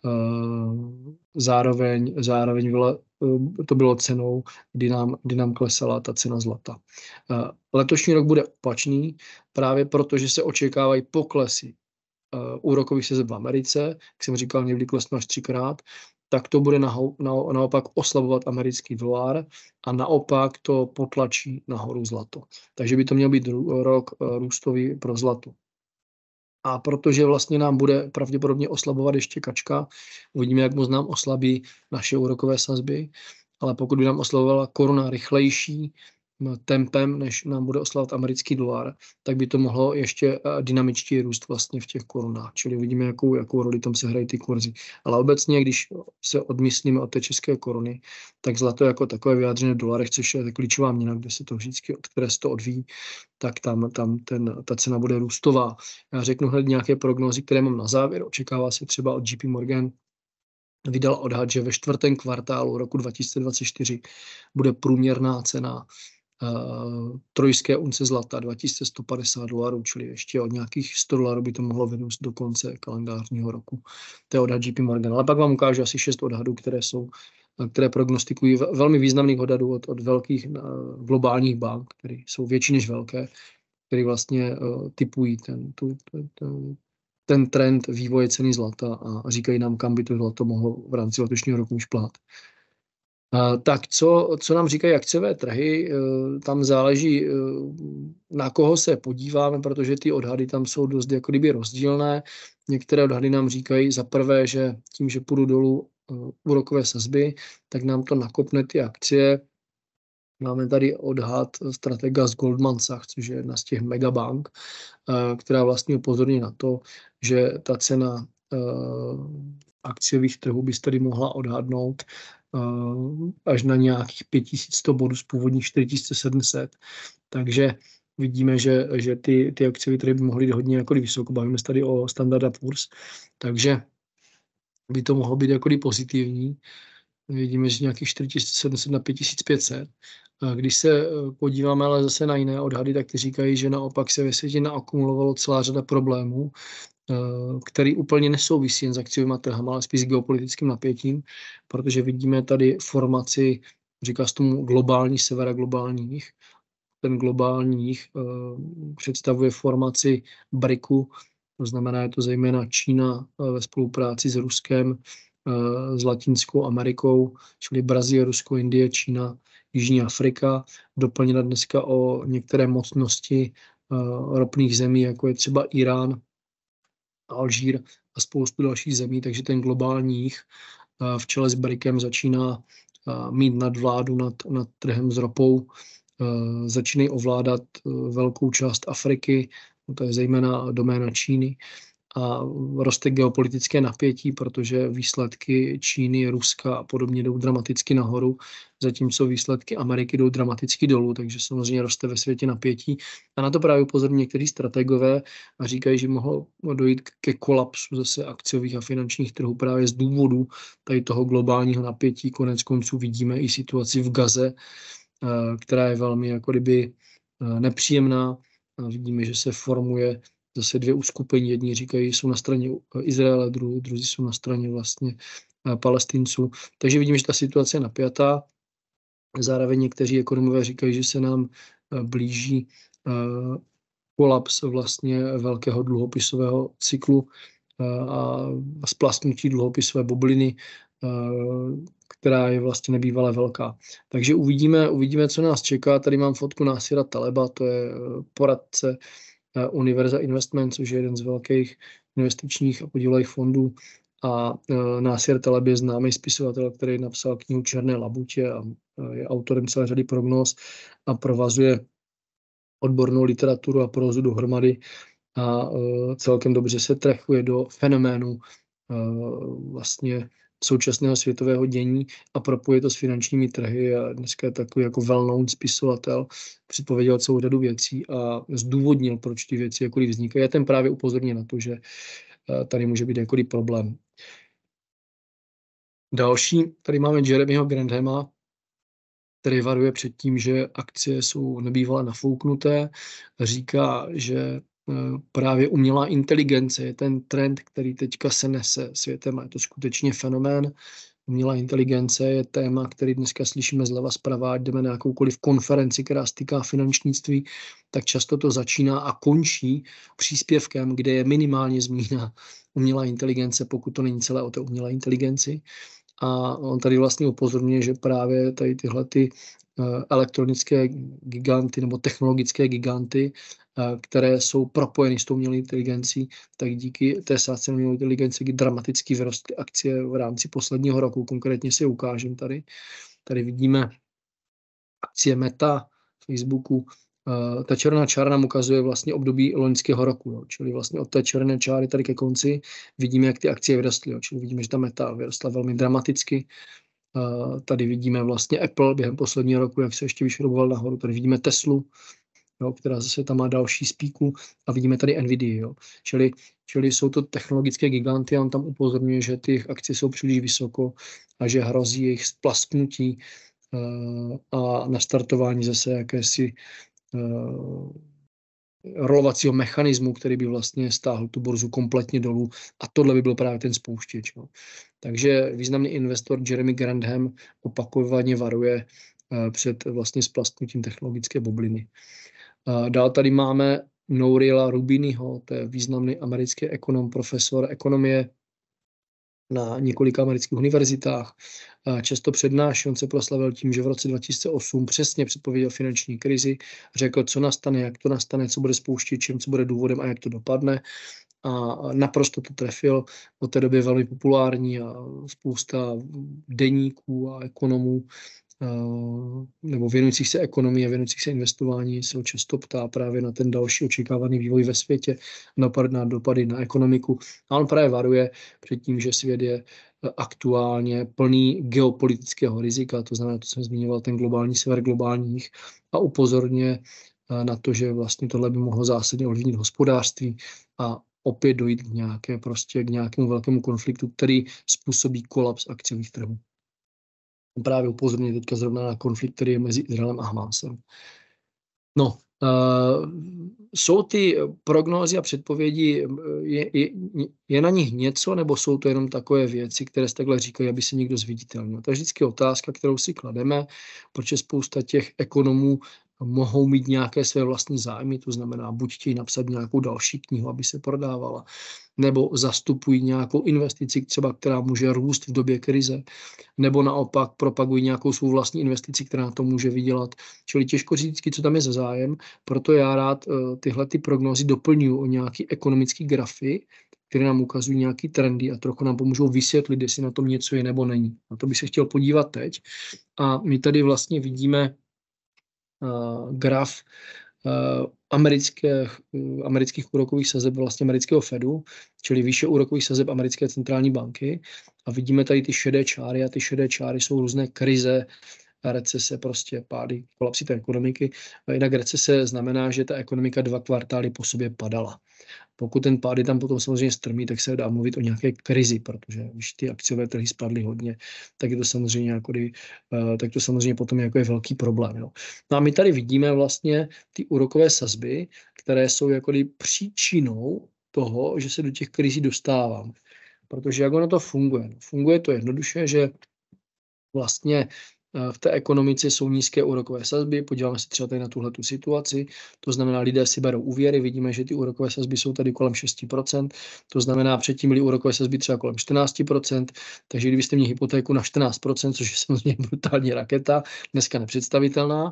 zároveň to bylo cenou, kdy nám klesala ta cena zlata. Letošní rok bude opačný, právě proto, že se očekávají poklesy úrokových sazeb v Americe, jak jsem říkal, někdy klesnou až 3krát, tak to bude naopak oslabovat americký dolar a naopak to potlačí nahoru zlato. Takže by to měl být rok růstový pro zlato. A protože vlastně nám bude pravděpodobně oslabovat ještě kačka, uvidíme, jak moc nám oslabí naše úrokové sazby, ale pokud by nám oslabovala koruna rychlejší tempem, než nám bude oslabovat americký dolar, tak by to mohlo ještě dynamičtěji růst vlastně v těch korunách. Čili uvidíme, jakou roli tam se hrají ty kurzy. Ale obecně, když se odmyslíme od té české koruny, tak zlato jako takové vyjádřené v dolarech, což je klíčová měna, kde se to vždycky, od které se to odvíjí, tak tam ta cena bude růstová. Já řeknu hned nějaké prognózy, které mám na závěr. Očekává se třeba od JP Morgan, vydal odhad, že ve čtvrtém kvartálu roku 2024 bude průměrná cena trojské unce zlata $2150, čili ještě od nějakých $100 by to mohlo vyrůst do konce kalendářního roku. To je odhad JP Morgan. Ale pak vám ukážu asi 6 odhadů, které prognostikují velmi významných odhadů od velkých globálních bank, které jsou větší než velké, které vlastně typují ten trend vývoje ceny zlata a říkají nám, kam by to zlato mohlo v rámci letošního roku už plát. Tak co nám říkají akciové trhy, tam záleží, na koho se podíváme, protože ty odhady tam jsou dost jako kdyby rozdílné. Některé odhady nám říkají za prvé, že tím, že půjdu dolů úrokové sazby, tak nám to nakopne ty akcie. Máme tady odhad stratega z Goldman Sachs, což je jedna z těch megabank, která vlastně upozorní na to, že ta cena akciových trhů by se tady mohla odhadnout až na nějakých 5100 bodů z původních 4700. Takže vidíme, že ty akciové trhy by mohly jít hodně jako vysoko. Bavíme se tady o Standard & Poor's, takže by to mohlo být jako pozitivní. vidíme, že nějakých 4700 na 5500. Když se podíváme ale zase na jiné odhady, tak ty říkají, že naopak se ve světě naakumulovalo celá řada problémů, který úplně nesouvisí jen s akciovými trhama, ale spíš s geopolitickým napětím, protože vidíme tady formaci, říká se tomu globální sever a globální jih. Ten globální jih představuje formaci BRICu, to znamená, je to zejména Čína ve spolupráci s Ruskem, s Latinskou Amerikou, čili Brazílie, Rusko, Indie, Čína, Jižní Afrika, doplněna dneska o některé mocnosti ropných zemí, jako je třeba Irán, Alžír a spoustu dalších zemí, takže ten globální jih v čele s BRICem začíná mít nadvládu nad trhem s ropou, začínají ovládat velkou část Afriky, to je zejména doména Číny, a roste geopolitické napětí, protože výsledky Číny, Ruska a podobně jdou dramaticky nahoru, zatímco výsledky Ameriky jdou dramaticky dolů, takže samozřejmě roste ve světě napětí. A na to právě upozorňují někteří strategové a říkají, že mohlo dojít ke kolapsu zase akciových a finančních trhů právě z důvodu tady toho globálního napětí. Konec konců vidíme i situaci v Gaze, která je velmi jako kdyby nepříjemná. Vidíme, že se formuje zase dvě uskupení. Jedni říkají, jsou na straně Izraele, druzí jsou na straně vlastně Palestinců. Takže vidíme, že ta situace je napjatá. Zároveň někteří ekonomové říkají, že se nám blíží kolaps vlastně velkého dluhopisového cyklu a splasknutí dluhopisové bubliny, která je vlastně nebývalé velká. Takže uvidíme, co nás čeká. Tady mám fotku Nasira Taleba, to je poradce Univerza Investment, což je jeden z velkých investičních a podílových fondů. A Nasir Taleb je známý spisovatel, který napsal knihu Černé labutě a je autorem celé řady prognóz a provazuje odbornou literaturu a prózu dohromady a celkem dobře se trefuje do fenoménu vlastně současného světového dění a propojuje to s finančními trhy a dneska je takový jako well-known spisovatel, předpověděl celou řadu věcí a zdůvodnil, proč ty věci jakkoliv vznikají. Já ten právě upozorně na to, že tady může být jakkoliv problém. Další, tady máme Jeremyho Granthama, který varuje před tím, že akcie jsou nebývalé nafouknuté. Říká, že právě umělá inteligence je ten trend, který teďka se nese světem a je to skutečně fenomén. Umělá inteligence je téma, který dneska slyšíme zleva zprava, ať jdeme na jakoukoliv konferenci, která se týká finančnictví, tak často to začíná a končí příspěvkem, kde je minimálně zmíněna umělá inteligence, pokud to není celé o té umělé inteligenci. A on tady vlastně upozorňuje, že právě tady tyhle ty elektronické giganty nebo technologické giganty, které jsou propojeny s tou umělou inteligencí, tak díky té sázce umělé inteligence dramaticky vyrostly akcie v rámci posledního roku. Konkrétně si ukážem tady. Tady vidíme akcie Meta, Facebooku. Ta černá čára nám ukazuje vlastně období loňského roku, jo. Čili vlastně od té černé čáry tady ke konci vidíme, jak ty akcie vyrostly. Jo. Čili vidíme, že ta Meta vyrostla velmi dramaticky. Tady vidíme vlastně Apple během posledního roku, jak se ještě vyšroboval nahoru. Tady vidíme Teslu, jo, která zase tam má další spíku a vidíme tady Nvidia. Jo. Čili jsou to technologické giganty a on tam upozorňuje, že ty akcie jsou příliš vysoko a že hrozí jejich splasknutí a nastartování zase jakési rolovacího mechanismu, který by vlastně stáhl tu borzu kompletně dolů a tohle by byl právě ten spouštěč. No. Takže významný investor Jeremy Grantham opakovaně varuje před vlastně splasknutím technologické bubliny. Dál tady máme Nouriela Rubiniho, to je významný americký ekonom, profesor ekonomie na několika amerických univerzitách. Často přednáší, on se proslavil tím, že v roce 2008 přesně předpověděl finanční krizi, řekl, co nastane, jak to nastane, co bude spouštěčem, co bude důvodem a jak to dopadne. A naprosto to trefil. Od té doby je velmi populární a spousta deníků a ekonomů nebo věnujících se ekonomii a věnujících se investování se ho často ptá právě na ten další očekávaný vývoj ve světě, na dopady na ekonomiku. A on právě varuje před tím, že svět je aktuálně plný geopolitického rizika, to znamená, to jsem zmiňoval, ten globální sever, globální jih, a upozorňuje na to, že vlastně tohle by mohlo zásadně ovlivnit hospodářství a opět dojít k nějakému velkému konfliktu, který způsobí kolaps akciových trhů. právě upozorňuje teďka zrovna na konflikt, který je mezi Izraelem a Hamásem. No, jsou ty prognózy a předpovědi, je na nich něco, nebo jsou to jenom takové věci, které se takhle říkají, aby se někdo zviditelnil? To je vždycky otázka, kterou si klademe, protože spousta těch ekonomů mohou mít nějaké své vlastní zájmy, to znamená, buď chtějí napsat nějakou další knihu, aby se prodávala, nebo zastupují nějakou investici, třeba, která může růst v době krize, nebo naopak propagují nějakou svou vlastní investici, která na to může vydělat. Čili těžko říct, co tam je za zájem, proto já rád tyhle ty prognózy doplňuji o nějaký ekonomický grafy, které nám ukazují nějaký trendy a trochu nám pomůžou vysvětlit, jestli na tom něco je nebo není. Na to bych se chtěl podívat teď. A my tady vlastně vidíme graf amerických úrokových sazeb vlastně amerického Fedu, čili výše úrokových sazeb americké centrální banky. A vidíme tady ty šedé čáry a ty šedé čáry jsou různé krize, recese, prostě pády, kolapsy té ekonomiky. A jinak recese znamená, že ta ekonomika 2 kvartály po sobě padala. Pokud ten pád je tam potom samozřejmě strmý, tak se dá mluvit o nějaké krizi, protože když ty akciové trhy spadly hodně, tak je to samozřejmě tak to samozřejmě potom je velký problém. Jo. No a my tady vidíme vlastně ty úrokové sazby, které jsou příčinou toho, že se do těch krizí dostáváme. Protože jak ono to funguje? Funguje to jednoduše, že vlastně v té ekonomice jsou nízké úrokové sazby, podíváme se třeba tady na tuhletu situaci, to znamená, lidé si berou úvěry, vidíme, že ty úrokové sazby jsou tady kolem 6%, to znamená, předtím byly úrokové sazby třeba kolem 14%, takže kdybyste měli hypotéku na 14%, což je samozřejmě brutální raketa, dneska nepředstavitelná,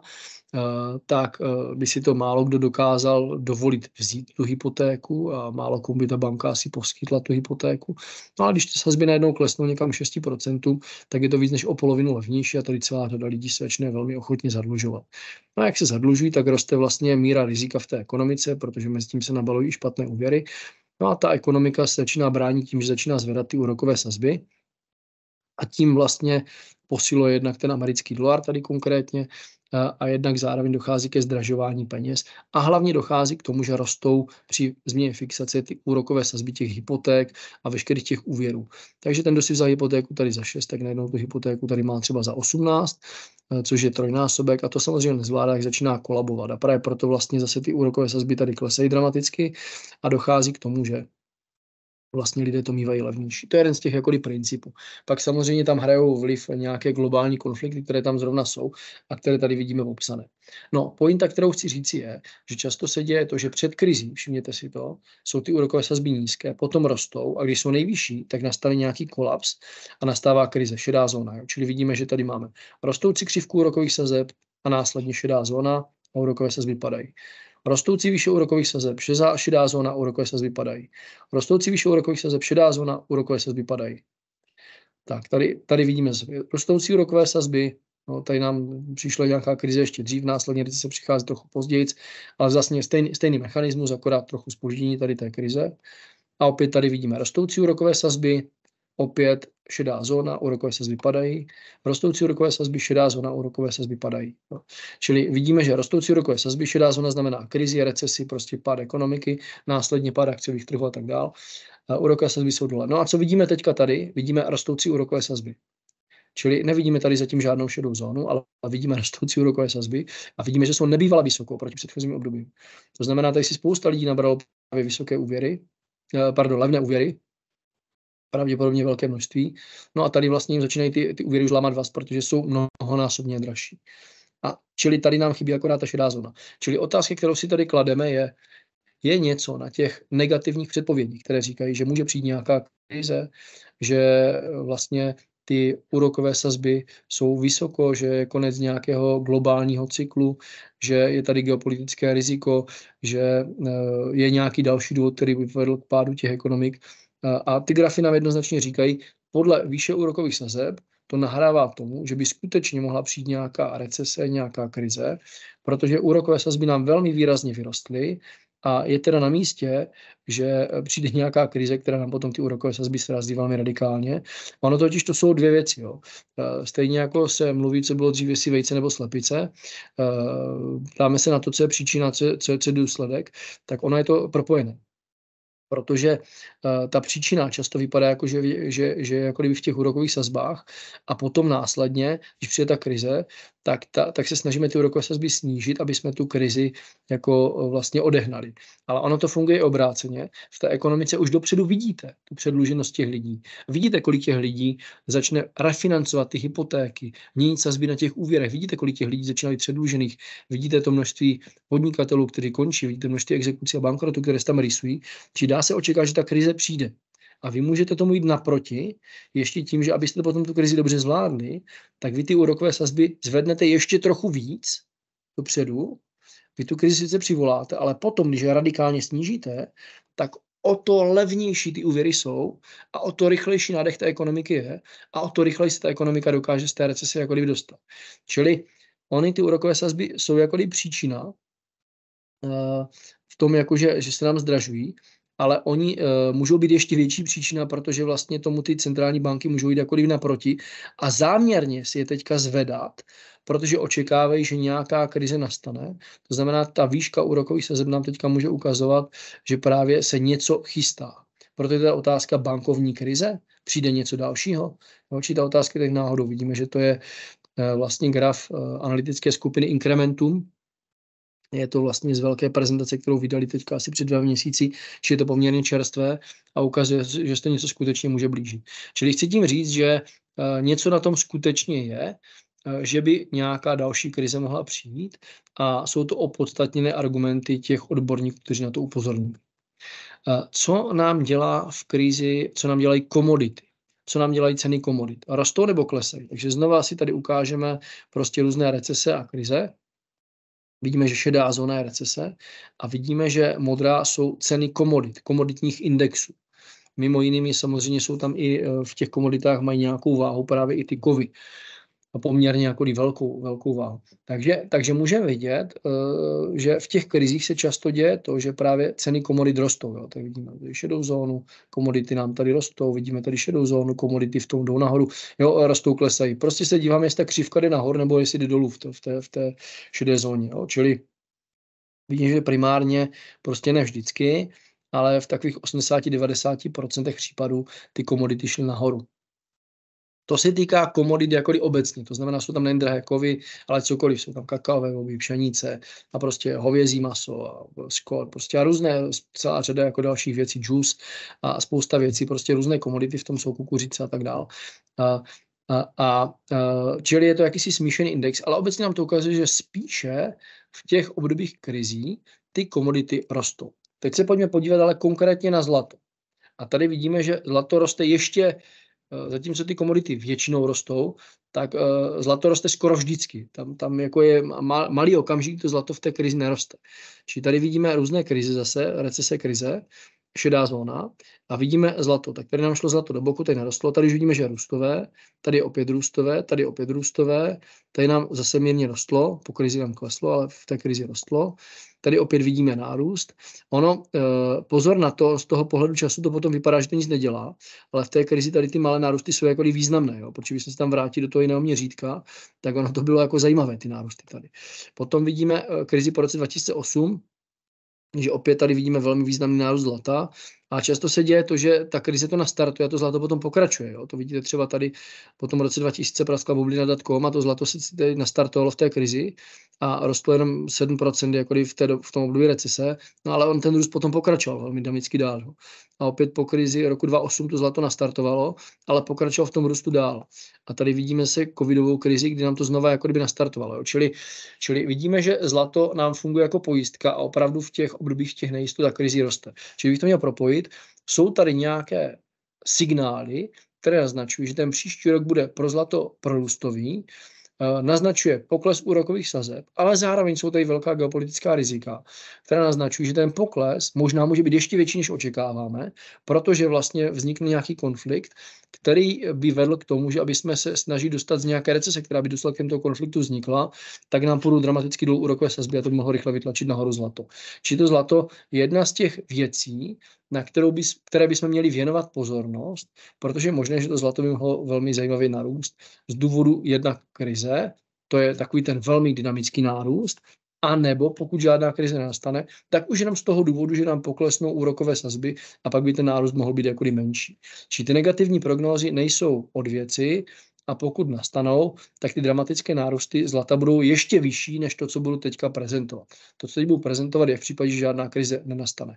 tak by si to málo kdo dokázal dovolit vzít tu hypotéku a málo komu by ta banka asi poskytla tu hypotéku. No a když ty sazby najednou klesnou někam 6%, tak je to víc než o polovinu levnější a tady celá řada lidí se začne velmi ochotně zadlužovat. No a jak se zadlužují, tak roste vlastně míra rizika v té ekonomice, protože mezi tím se nabalují i špatné úvěry. No a ta ekonomika se začíná bránit tím, že začíná zvedat ty úrokové sazby a tím vlastně posiluje jednak ten americký dolar tady konkrétně a jednak zároveň dochází ke zdražování peněz a hlavně dochází k tomu, že rostou při změně fixace ty úrokové sazby těch hypoték a veškerých těch úvěrů. Takže ten, kdo si vzal hypotéku tady za 6, tak najednou tu hypotéku tady má třeba za 18, což je trojnásobek a to samozřejmě nezvládá, jak začíná kolabovat. A právě proto vlastně zase ty úrokové sazby tady klesají dramaticky a dochází k tomu, že vlastně lidé to mívají levnější. To je jeden z těch principů. Pak samozřejmě tam hrajou vliv nějaké globální konflikty, které tam zrovna jsou a které tady vidíme popsané. No, pointa, kterou chci říct je, že často se děje to, že před krizí, všimněte si to, jsou ty úrokové sazby nízké, potom rostou a když jsou nejvyšší, tak nastane nějaký kolaps a nastává krize, šedá zóna. Jo? Čili vidíme, že tady máme rostoucí křivku úrokových sazeb a následně šedá zóna a úrokové sazby padají. Rostoucí výše úrokových sazeb, šedá zóna, úrokové sazby padají. Rostoucí výše úrokových sazeb, šedá zóna, úrokové sazby padají. Tak, tady vidíme rostoucí úrokové sazby, no, tady nám přišla nějaká krize ještě dřív, následně se přichází trochu později, ale vlastně stejný mechanismus, akorát trochu zpoždění tady té krize. A opět tady vidíme rostoucí úrokové sazby, opět šedá zóna, úrokové sazby padají, rostoucí úrokové sazby, šedá zóna, úrokové sazby padají. No. Čili vidíme, že rostoucí úrokové sazby, šedá zóna znamená krizi, recesi, prostě pád ekonomiky, následně pád akciových trhů a tak dál. Úrokové sazby jsou dole. No a co vidíme teďka tady? Vidíme rostoucí úrokové sazby. Čili nevidíme tady zatím žádnou šedou zónu, ale vidíme rostoucí úrokové sazby a vidíme, že jsou nebývala vysoko proti předchozím obdobím. To znamená, tady si spousta lidí nabralo právě levné úvěry, pravděpodobně velké množství. No a tady vlastně jim začínají ty úvěry už lámat vás, protože jsou mnohonásobně dražší. A čili tady nám chybí akorát ta šedá zóna. Čili otázka, kterou si tady klademe, je něco na těch negativních předpovědích, které říkají, že může přijít nějaká krize, že vlastně ty úrokové sazby jsou vysoko, že je konec nějakého globálního cyklu, že je tady geopolitické riziko, že je nějaký další důvod, který by vedl k pádu těch ekonomik. A ty grafy nám jednoznačně říkají, podle výše úrokových sazeb to nahrává tomu, že by skutečně mohla přijít nějaká recese, nějaká krize, protože úrokové sazby nám velmi výrazně vyrostly a je teda na místě, že přijde nějaká krize, která nám potom ty úrokové sazby srazí velmi radikálně. Ono totiž to jsou dvě věci. Jo. Stejně jako se mluví, co bylo dřív, jestli vejce nebo slepice, ptáme se na to, co je příčina, co je důsledek, tak ono je to propojené. protože ta příčina často vypadá jako, že je jako kdyby v těch úrokových sazbách a potom následně, když přijde ta krize, tak se snažíme ty úrokové sazby snížit, aby jsme tu krizi jako vlastně odehnali. Ale ono to funguje i obráceně. V té ekonomice už dopředu vidíte tu předluženost těch lidí. Vidíte, kolik těch lidí začne refinancovat ty hypotéky, měnit sazby na těch úvěrech. Vidíte, kolik těch lidí začíná být předlužených. Vidíte to množství podnikatelů, kteří končí. Vidíte množství exekucí a bankrotů, které se tam rysují. Či dá se očekávat, že ta krize přijde. A vy můžete tomu jít naproti, ještě tím, že abyste potom tu krizi dobře zvládli, tak vy ty úrokové sazby zvednete ještě trochu víc dopředu. Vy tu krizi sice přivoláte, ale potom, když je radikálně snížíte, tak o to levnější ty úvěry jsou a o to rychlejší nádech té ekonomiky je a o to rychleji se ta ekonomika dokáže z té recese jako kdyby dostat. Čili ony ty úrokové sazby jsou jako kdyby příčina v tom, jako že se nám zdražují, ale oni můžou být ještě větší příčina, protože vlastně tomu ty centrální banky můžou jít jako kdyby naproti a záměrně si je teďka zvedat, protože očekávají, že nějaká krize nastane. To znamená, ta výška úrokových sazeb nám teďka může ukazovat, že právě se něco chystá. Proto je ta otázka bankovní krize, přijde něco dalšího. Či ta otázka tak náhodou vidíme, že to je vlastně graf analytické skupiny Incrementum. Je to vlastně z velké prezentace, kterou vydali teďka asi před 2 měsíci, či je to poměrně čerstvé a ukazuje, že se to něco skutečně může blížit. Čili chci tím říct, že něco na tom skutečně je, že by nějaká další krize mohla přijít a jsou to opodstatněné argumenty těch odborníků, kteří na to upozorňují. Co nám dělá v krizi, co nám dělají komodity? Co nám dělají ceny komodit? Rostou nebo klesají? Takže znova si tady ukážeme prostě různé recese a krize. Vidíme, že šedá zóna je recese a vidíme, že modrá jsou ceny komodit, komoditních indexů. Mimo jinými samozřejmě jsou tam i v těch komoditách mají nějakou váhu právě i ty kovy. A poměrně jako velkou váhu. Takže můžeme vidět, že v těch krizích se často děje to, že právě ceny komodit rostou. Jo. Tak vidíme tady šedou zónu, komodity nám tady rostou, vidíme tady šedou zónu, komodity v tom jdou nahoru, jo, rostou, klesají. Prostě se díváme, jestli ta křivka jde nahoru, nebo jestli jde dolů v té šedé zóně. Jo. Čili vidím, že primárně prostě ne vždycky, ale v takových 80-90% případů ty komodity šly nahoru. To se týká komodit jako obecně, to znamená, jsou tam nejen drahé kovy, ale cokoliv, jsou tam kakaové bobby, pšenice a prostě hovězí maso a skot, prostě a různé, celá řada jako dalších věcí, džus a spousta věcí, prostě různé komodity, v tom jsou kukuřice a tak dál. Čili je to jakýsi smíšený index, ale obecně nám to ukazuje, že spíše v těch obdobích krizí ty komodity rostou. Teď se pojďme podívat ale konkrétně na zlato. A tady vidíme, že zlato roste ještě, zatímco ty komodity většinou rostou, tak zlato roste skoro vždycky. Tam jako je malý okamžik, to zlato v té krizi neroste. Čili tady vidíme různé krize zase, recese, krize, šedá zóna a vidíme zlato. Tak tady nám šlo zlato do boku, tady narostlo, tady už vidíme, že je růstové, tady je opět růstové, tady je opět růstové, tady nám zase mírně rostlo, po krizi nám kleslo, ale v té krizi rostlo. Tady opět vidíme nárůst. Ono, pozor na to, z toho pohledu času to potom vypadá, že to nic nedělá, ale v té krizi tady ty malé nárůsty jsou jako významné, jo? Protože když se tam vrátí do toho jiného měřítka, tak ono to bylo jako zajímavé, ty nárůsty tady. Potom vidíme krizi po roce 2008, že opět tady vidíme velmi významný nárůst zlata a často se děje to, že ta krize to nastartuje a to zlato potom pokračuje. Jo? To vidíte třeba tady po tom roce 2000 praskla bublina .com a to zlato se tady nastartovalo v té krizi a rostlo jenom 7% jako v tom období recese, no ale on ten růst potom pokračoval velmi dynamicky dál. Jo? A opět po krizi roku 2008 to zlato nastartovalo, ale pokračovalo v tom růstu dál. A tady vidíme se covidovou krizi, kdy nám to znova jako kdyby nastartovalo. Jo? Čili vidíme, že zlato nám funguje jako pojistka a opravdu v těch obdobích těch nejistot a krizi roste. Čili bych to měl propojit. Jsou tady nějaké signály, které naznačují, že ten příští rok bude pro zlato prorůstový, naznačuje pokles úrokových sazeb, ale zároveň jsou tady velká geopolitická rizika, která naznačují, že ten pokles možná může být ještě větší, než očekáváme, protože vlastně vznikne nějaký konflikt, který by vedl k tomu, že aby jsme se snažili dostat z nějaké recese, která by důsledkem toho konfliktu vznikla, tak nám půjdou dramaticky dolů úrokové sazby a to by mohlo rychle vytlačit nahoru zlato. Či to zlato je jedna z těch věcí, na které bychom měli věnovat pozornost, protože je možné, že to zlato by mohlo velmi zajímavě narůst z důvodu jednak krize, to je takový ten velmi dynamický nárůst, A nebo pokud žádná krize nenastane, tak už jenom z toho důvodu, že nám poklesnou úrokové sazby a pak by ten nárůst mohl být jako menší. Čili ty negativní prognózy nejsou od věci a pokud nastanou, tak ty dramatické nárůsty zlata budou ještě vyšší, než to, co budu teďka prezentovat. To, co teď budu prezentovat, je v případě, že žádná krize nenastane.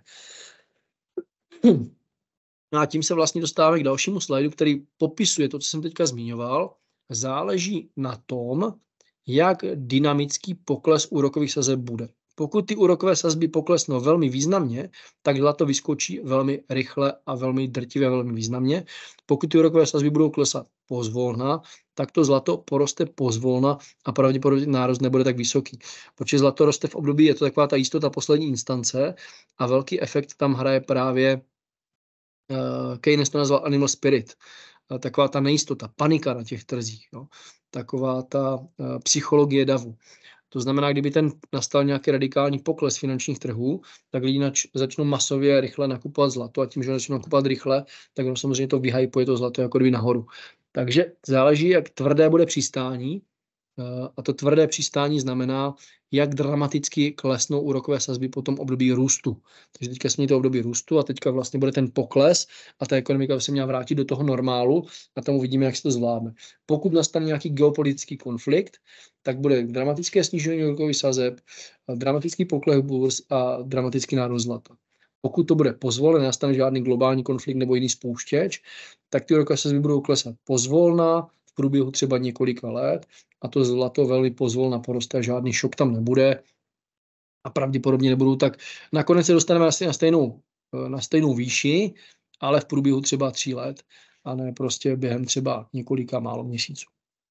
No a tím se vlastně dostáváme k dalšímu slajdu, který popisuje to, co jsem teďka zmiňoval. Záleží na tom, jak dynamický pokles úrokových sazeb bude. Pokud ty úrokové sazby poklesnou velmi významně, tak zlato vyskočí velmi rychle a velmi drtivě, velmi významně. Pokud ty úrokové sazby budou klesat pozvolna, tak to zlato poroste pozvolna a pravděpodobně nárůst nebude tak vysoký. Protože zlato roste v období, je to taková ta jistota poslední instance a velký efekt tam hraje právě Keynes to nazval animal spirit, taková ta nejistota, panika na těch trzích, jo? Taková ta psychologie davu. To znamená, kdyby ten nastal nějaký radikální pokles finančních trhů, tak lidi začnou masově rychle nakupovat zlato a tím, že začnou nakupovat rychle, tak ono samozřejmě to vyhypuje to zlato jako kdyby nahoru. Takže záleží, jak tvrdé bude přistání. A to tvrdé přistání znamená, jak dramaticky klesnou úrokové sazby po tom období růstu. Takže teďka jsme to období růstu a teďka vlastně bude ten pokles a ta ekonomika by se měla vrátit do toho normálu a tam uvidíme, jak se to zvládne. Pokud nastane nějaký geopolitický konflikt, tak bude dramatické snížení úrokových sazeb, dramatický pokles burz a dramatický nárůst zlata. Pokud to bude pozvolné, nastane žádný globální konflikt nebo jiný spouštěč, tak ty úrokové sazby budou klesat pozvolna, v průběhu třeba několika let a to zlato velmi pozvolna poroste a žádný šok tam nebude a pravděpodobně nebudou tak. Nakonec se dostaneme asi na stejnou výši, ale v průběhu třeba 3 let a ne prostě během třeba několika málo měsíců.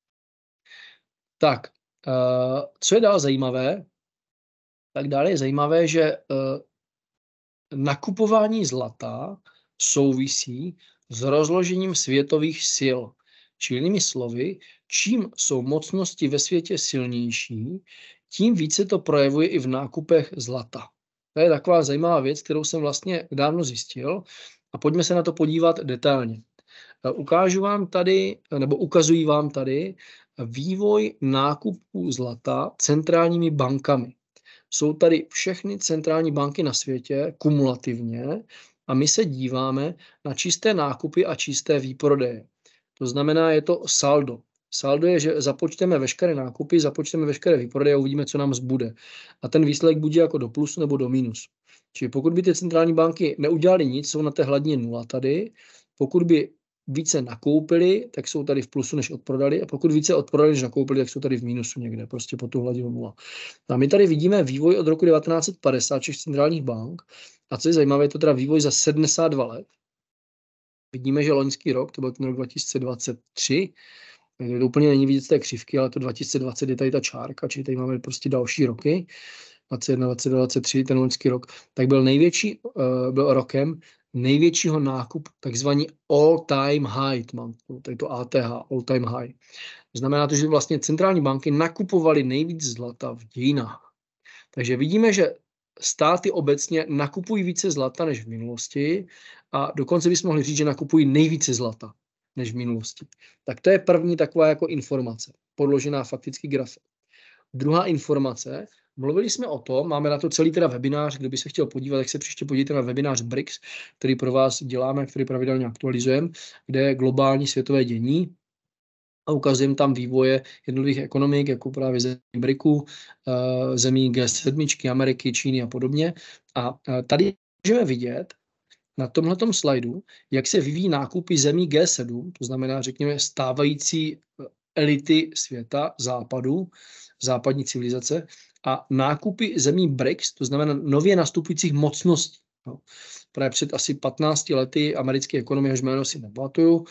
Tak, co je dál zajímavé? Tak dále je zajímavé, že nakupování zlata souvisí s rozložením světových sil. Čili jinými slovy, čím jsou mocnosti ve světě silnější, tím více to projevuje i v nákupech zlata. To je taková zajímavá věc, kterou jsem vlastně dávno zjistil a pojďme se na to podívat detailně. Ukazuji vám tady vývoj nákupů zlata centrálními bankami. Jsou tady všechny centrální banky na světě kumulativně a my se díváme na čisté nákupy a čisté výprodeje. To znamená, je to saldo. Saldo je, že započteme veškeré nákupy, započteme veškeré výprodeje a uvidíme, co nám zbude. A ten výsledek bude jako do plusu nebo do mínusu. Čili pokud by ty centrální banky neudělali nic, jsou na té hladině 0 tady. Pokud by více nakoupili, tak jsou tady v plusu, než odprodali. A pokud více odprodali, než nakoupili, tak jsou tady v mínusu někde, prostě po tu hladinu 0. A my tady vidíme vývoj od roku 1950 všech centrálních bank. A co je zajímavé, je to teda vývoj za 72 let. Vidíme, že loňský rok, to byl ten rok 2023, to úplně není vidět z té křivky, ale to 2020 je tady ta čárka, čili tady máme prostě další roky, 21, 22, 23, ten loňský rok, tak byl rokem největšího nákupu, takzvaný all-time high, tady to ATH, all-time high. Znamená to, že vlastně centrální banky nakupovaly nejvíc zlata v dějinách. Takže vidíme, že státy obecně nakupují více zlata než v minulosti a dokonce bychom mohli říct, že nakupují nejvíce zlata než v minulosti. Tak to je první taková jako informace, podložená fakticky grafem. Druhá informace, mluvili jsme o tom, máme na to celý teda webinář, kdo by se chtěl podívat, tak se příště podívejte na webinář BRICS, který pro vás děláme, který pravidelně aktualizujeme, kde je globální světové dění a ukazujeme tam vývoje jednotlivých ekonomik, jako právě zemí BRICu, zemí G7, Ameriky, Číny a podobně. A tady můžeme vidět na tomhletom slajdu, jak se vyvíjí nákupy zemí G7, to znamená, řekněme, stávající elity světa, západu, západní civilizace, a nákupy zemí BRICS, to znamená nově nastupujících mocností. No. Právě před asi 15 lety americký ekonom, jehož jméno si nepamatuju,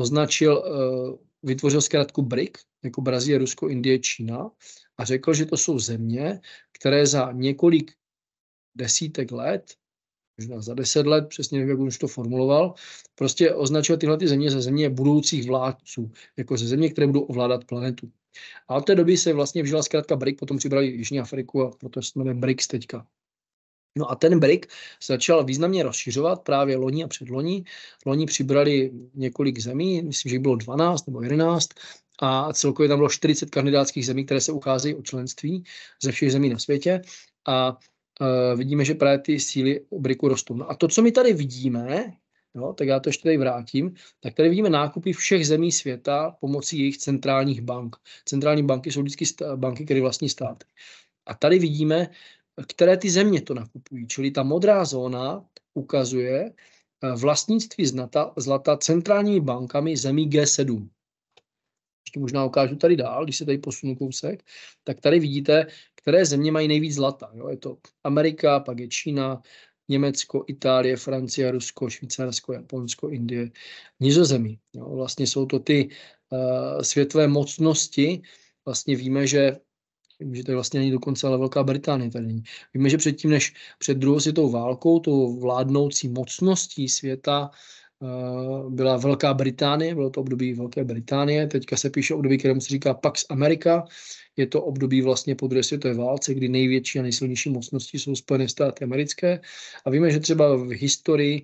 vytvořil zkrátku BRIC, jako Brazílie, Rusko, Indie, Čína, a řekl, že to jsou země, které za několik desítek let, možná za 10 let, přesně nevím, jak už to formuloval, prostě označil tyhle ty země za země budoucích vládců, jako ze země, které budou ovládat planetu. A od té doby se vlastně vžila zkrátka BRIC, potom přibrali Jižní Afriku a proto se jmenuje BRICS teďka. No a ten BRIC se začal významně rozšiřovat právě loni a předloni. Loni přibrali několik zemí, myslím, že bylo 12 nebo 11 a celkově tam bylo 40 kandidátských zemí, které se ucházejí o členství ze všech zemí na světě a vidíme, že právě ty síly BRICu rostou. No a to, co my tady vidíme, no, tak já to ještě tady vrátím, tak tady vidíme nákupy všech zemí světa pomocí jejich centrálních bank. Centrální banky jsou vždycky banky, které vlastní státy. A tady vidíme, které ty země to nakupují. Čili ta modrá zóna ukazuje vlastnictví zlata centrálními bankami zemí G7. Ještě možná ukážu tady dál, když se tady posunu kousek, tak tady vidíte, které země mají nejvíc zlata. Jo? Je to Amerika, pak je Čína, Německo, Itálie, Francie, Rusko, Švýcarsko, Japonsko, Indie, Nizozemí. Jo? Vlastně jsou to ty světové mocnosti. Vlastně víme, že to vlastně není dokonce, ale Velká Británie tady není. Víme, že předtím, než před druhou světovou válkou, tou vládnoucí mocností světa byla Velká Británie, bylo to období Velké Británie, teďka se píše období, kterému se říká Pax America, je to období vlastně po druhé světové válce, kdy největší a nejsilnější mocnosti jsou Spojené státy americké a víme, že třeba v historii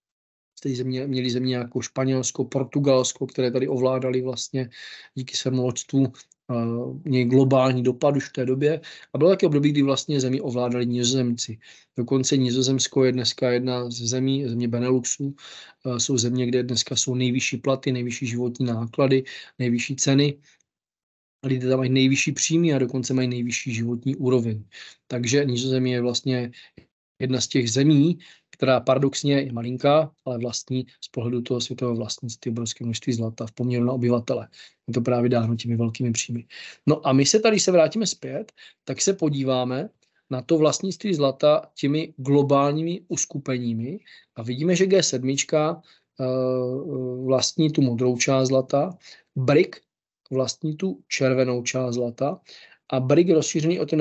měli země jako Španělsko, Portugalsko, které tady ovládali vlastně díky svému loďstvu měli globální dopad už v té době a bylo také období, kdy vlastně zemi ovládali Nizozemci. Dokonce Nizozemsko je dneska jedna z země Beneluxu. Jsou země, kde dneska jsou nejvyšší platy, nejvyšší životní náklady, nejvyšší ceny. Lidé tam mají nejvyšší příjmy a dokonce mají nejvyšší životní úroveň. Takže Nizozemí je vlastně jedna z těch zemí, která paradoxně je malinká, ale vlastní z pohledu toho světového vlastnictví obrovské množství zlata v poměru na obyvatele. Je to právě dáno těmi velkými příjmy. No a my se tady se vrátíme zpět, tak se podíváme na to vlastnictví zlata těmi globálními uskupeními a vidíme, že G7 vlastní tu modrou část zlata, BRIC vlastní tu červenou část zlata a BRIC rozšířený o ty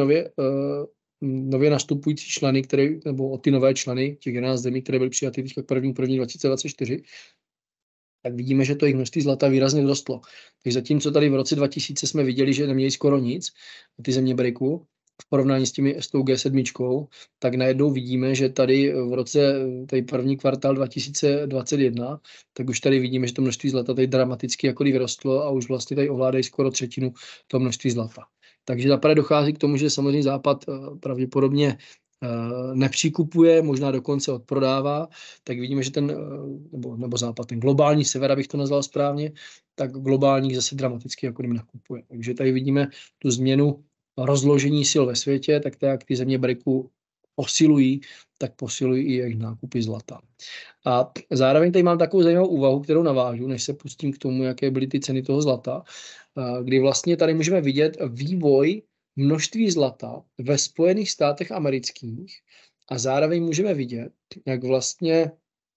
nově nastupující členy, nebo o ty nové členy, těch 11 zemí, které byly přijaty teďka k 1.1.2024, tak vidíme, že to jejich množství zlata výrazně vzrostlo. Takže zatímco tady v roce 2000 jsme viděli, že neměli skoro nic, ty země BRICu, v porovnání s tou G7, tak najednou vidíme, že tady v roce, tady první kvartál 2021, tak už tady vidíme, že to množství zlata tady dramaticky jako vyrostlo a už vlastně tady ovládají skoro třetinu toho množství zlata. Takže zaprvé dochází k tomu, že samozřejmě Západ pravděpodobně nepřikupuje, možná dokonce odprodává, tak vidíme, že nebo Západ, ten globální sever, abych to nazval správně, tak globální zase dramaticky jako nakupuje. Takže tady vidíme tu změnu rozložení sil ve světě, tak jak ty země BRICu posilují, tak posilují i jejich nákupy zlata. A zároveň tady mám takovou zajímavou úvahu, kterou navážu, než se pustím k tomu, jaké byly ty ceny toho zlata, kdy vlastně tady můžeme vidět vývoj množství zlata ve Spojených státech amerických a zároveň můžeme vidět, jak vlastně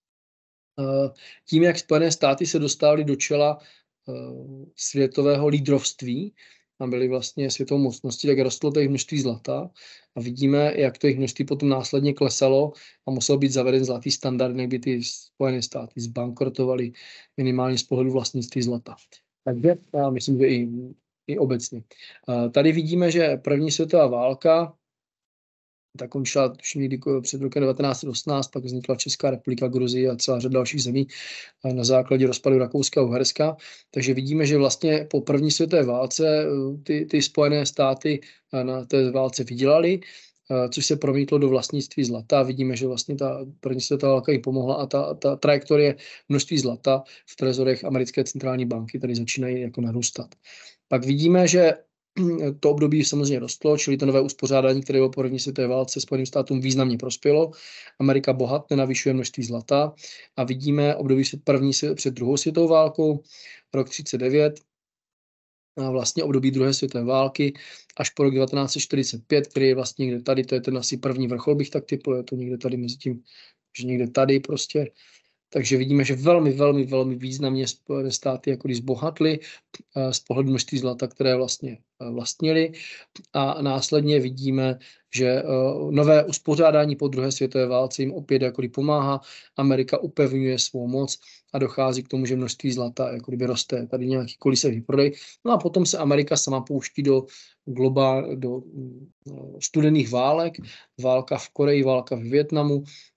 tím, jak Spojené státy se dostávaly do čela světového lídrovství a byly vlastně světovou mocností, tak rostlo to jejich množství zlata a vidíme, jak to jejich množství potom následně klesalo a musel být zaveden zlatý standard, jak by ty Spojené státy zbankrotovaly minimálně z pohledu vlastnictví zlata. Takže já myslím, že i obecně. Tady vidíme, že první světová válka ta končila tuším někdy před rokem 1918, pak vznikla Česká republika, Gruzie a celá řada dalších zemí na základě rozpadu Rakouska a Uherska. Takže vidíme, že vlastně po první světové válce ty Spojené státy na té válce vydělaly, což se promítlo do vlastnictví zlata. Vidíme, že vlastně ta první světová válka jim pomohla a ta trajektorie množství zlata v trezorech americké centrální banky tady začínají jako narůstat. Pak vidíme, že to období samozřejmě rostlo, čili to nové uspořádání, které bylo po první světové válce Spojeným státům významně prospělo. Amerika bohatne, navyšuje množství zlata a vidíme období před druhou světovou válkou, rok 1939, a vlastně období druhé světové války až po rok 1945, který je vlastně někde tady, to je ten asi první vrchol, bych tak typl, je to někde tady mezi tím, že někde tady prostě. Takže vidíme, že velmi, velmi, velmi významně Spojené státy jako když zbohatly z pohledu množství zlata, které vlastně vlastnili. A následně vidíme, že nové uspořádání po druhé světové válce jim opět jako pomáhá. Amerika upevňuje svou moc a dochází k tomu, že množství zlata jako kdyby roste. Tady nějaký kolísavý prodej. No a potom se Amerika sama pouští do studených válek. Válka v Koreji, válka v Vietnamu.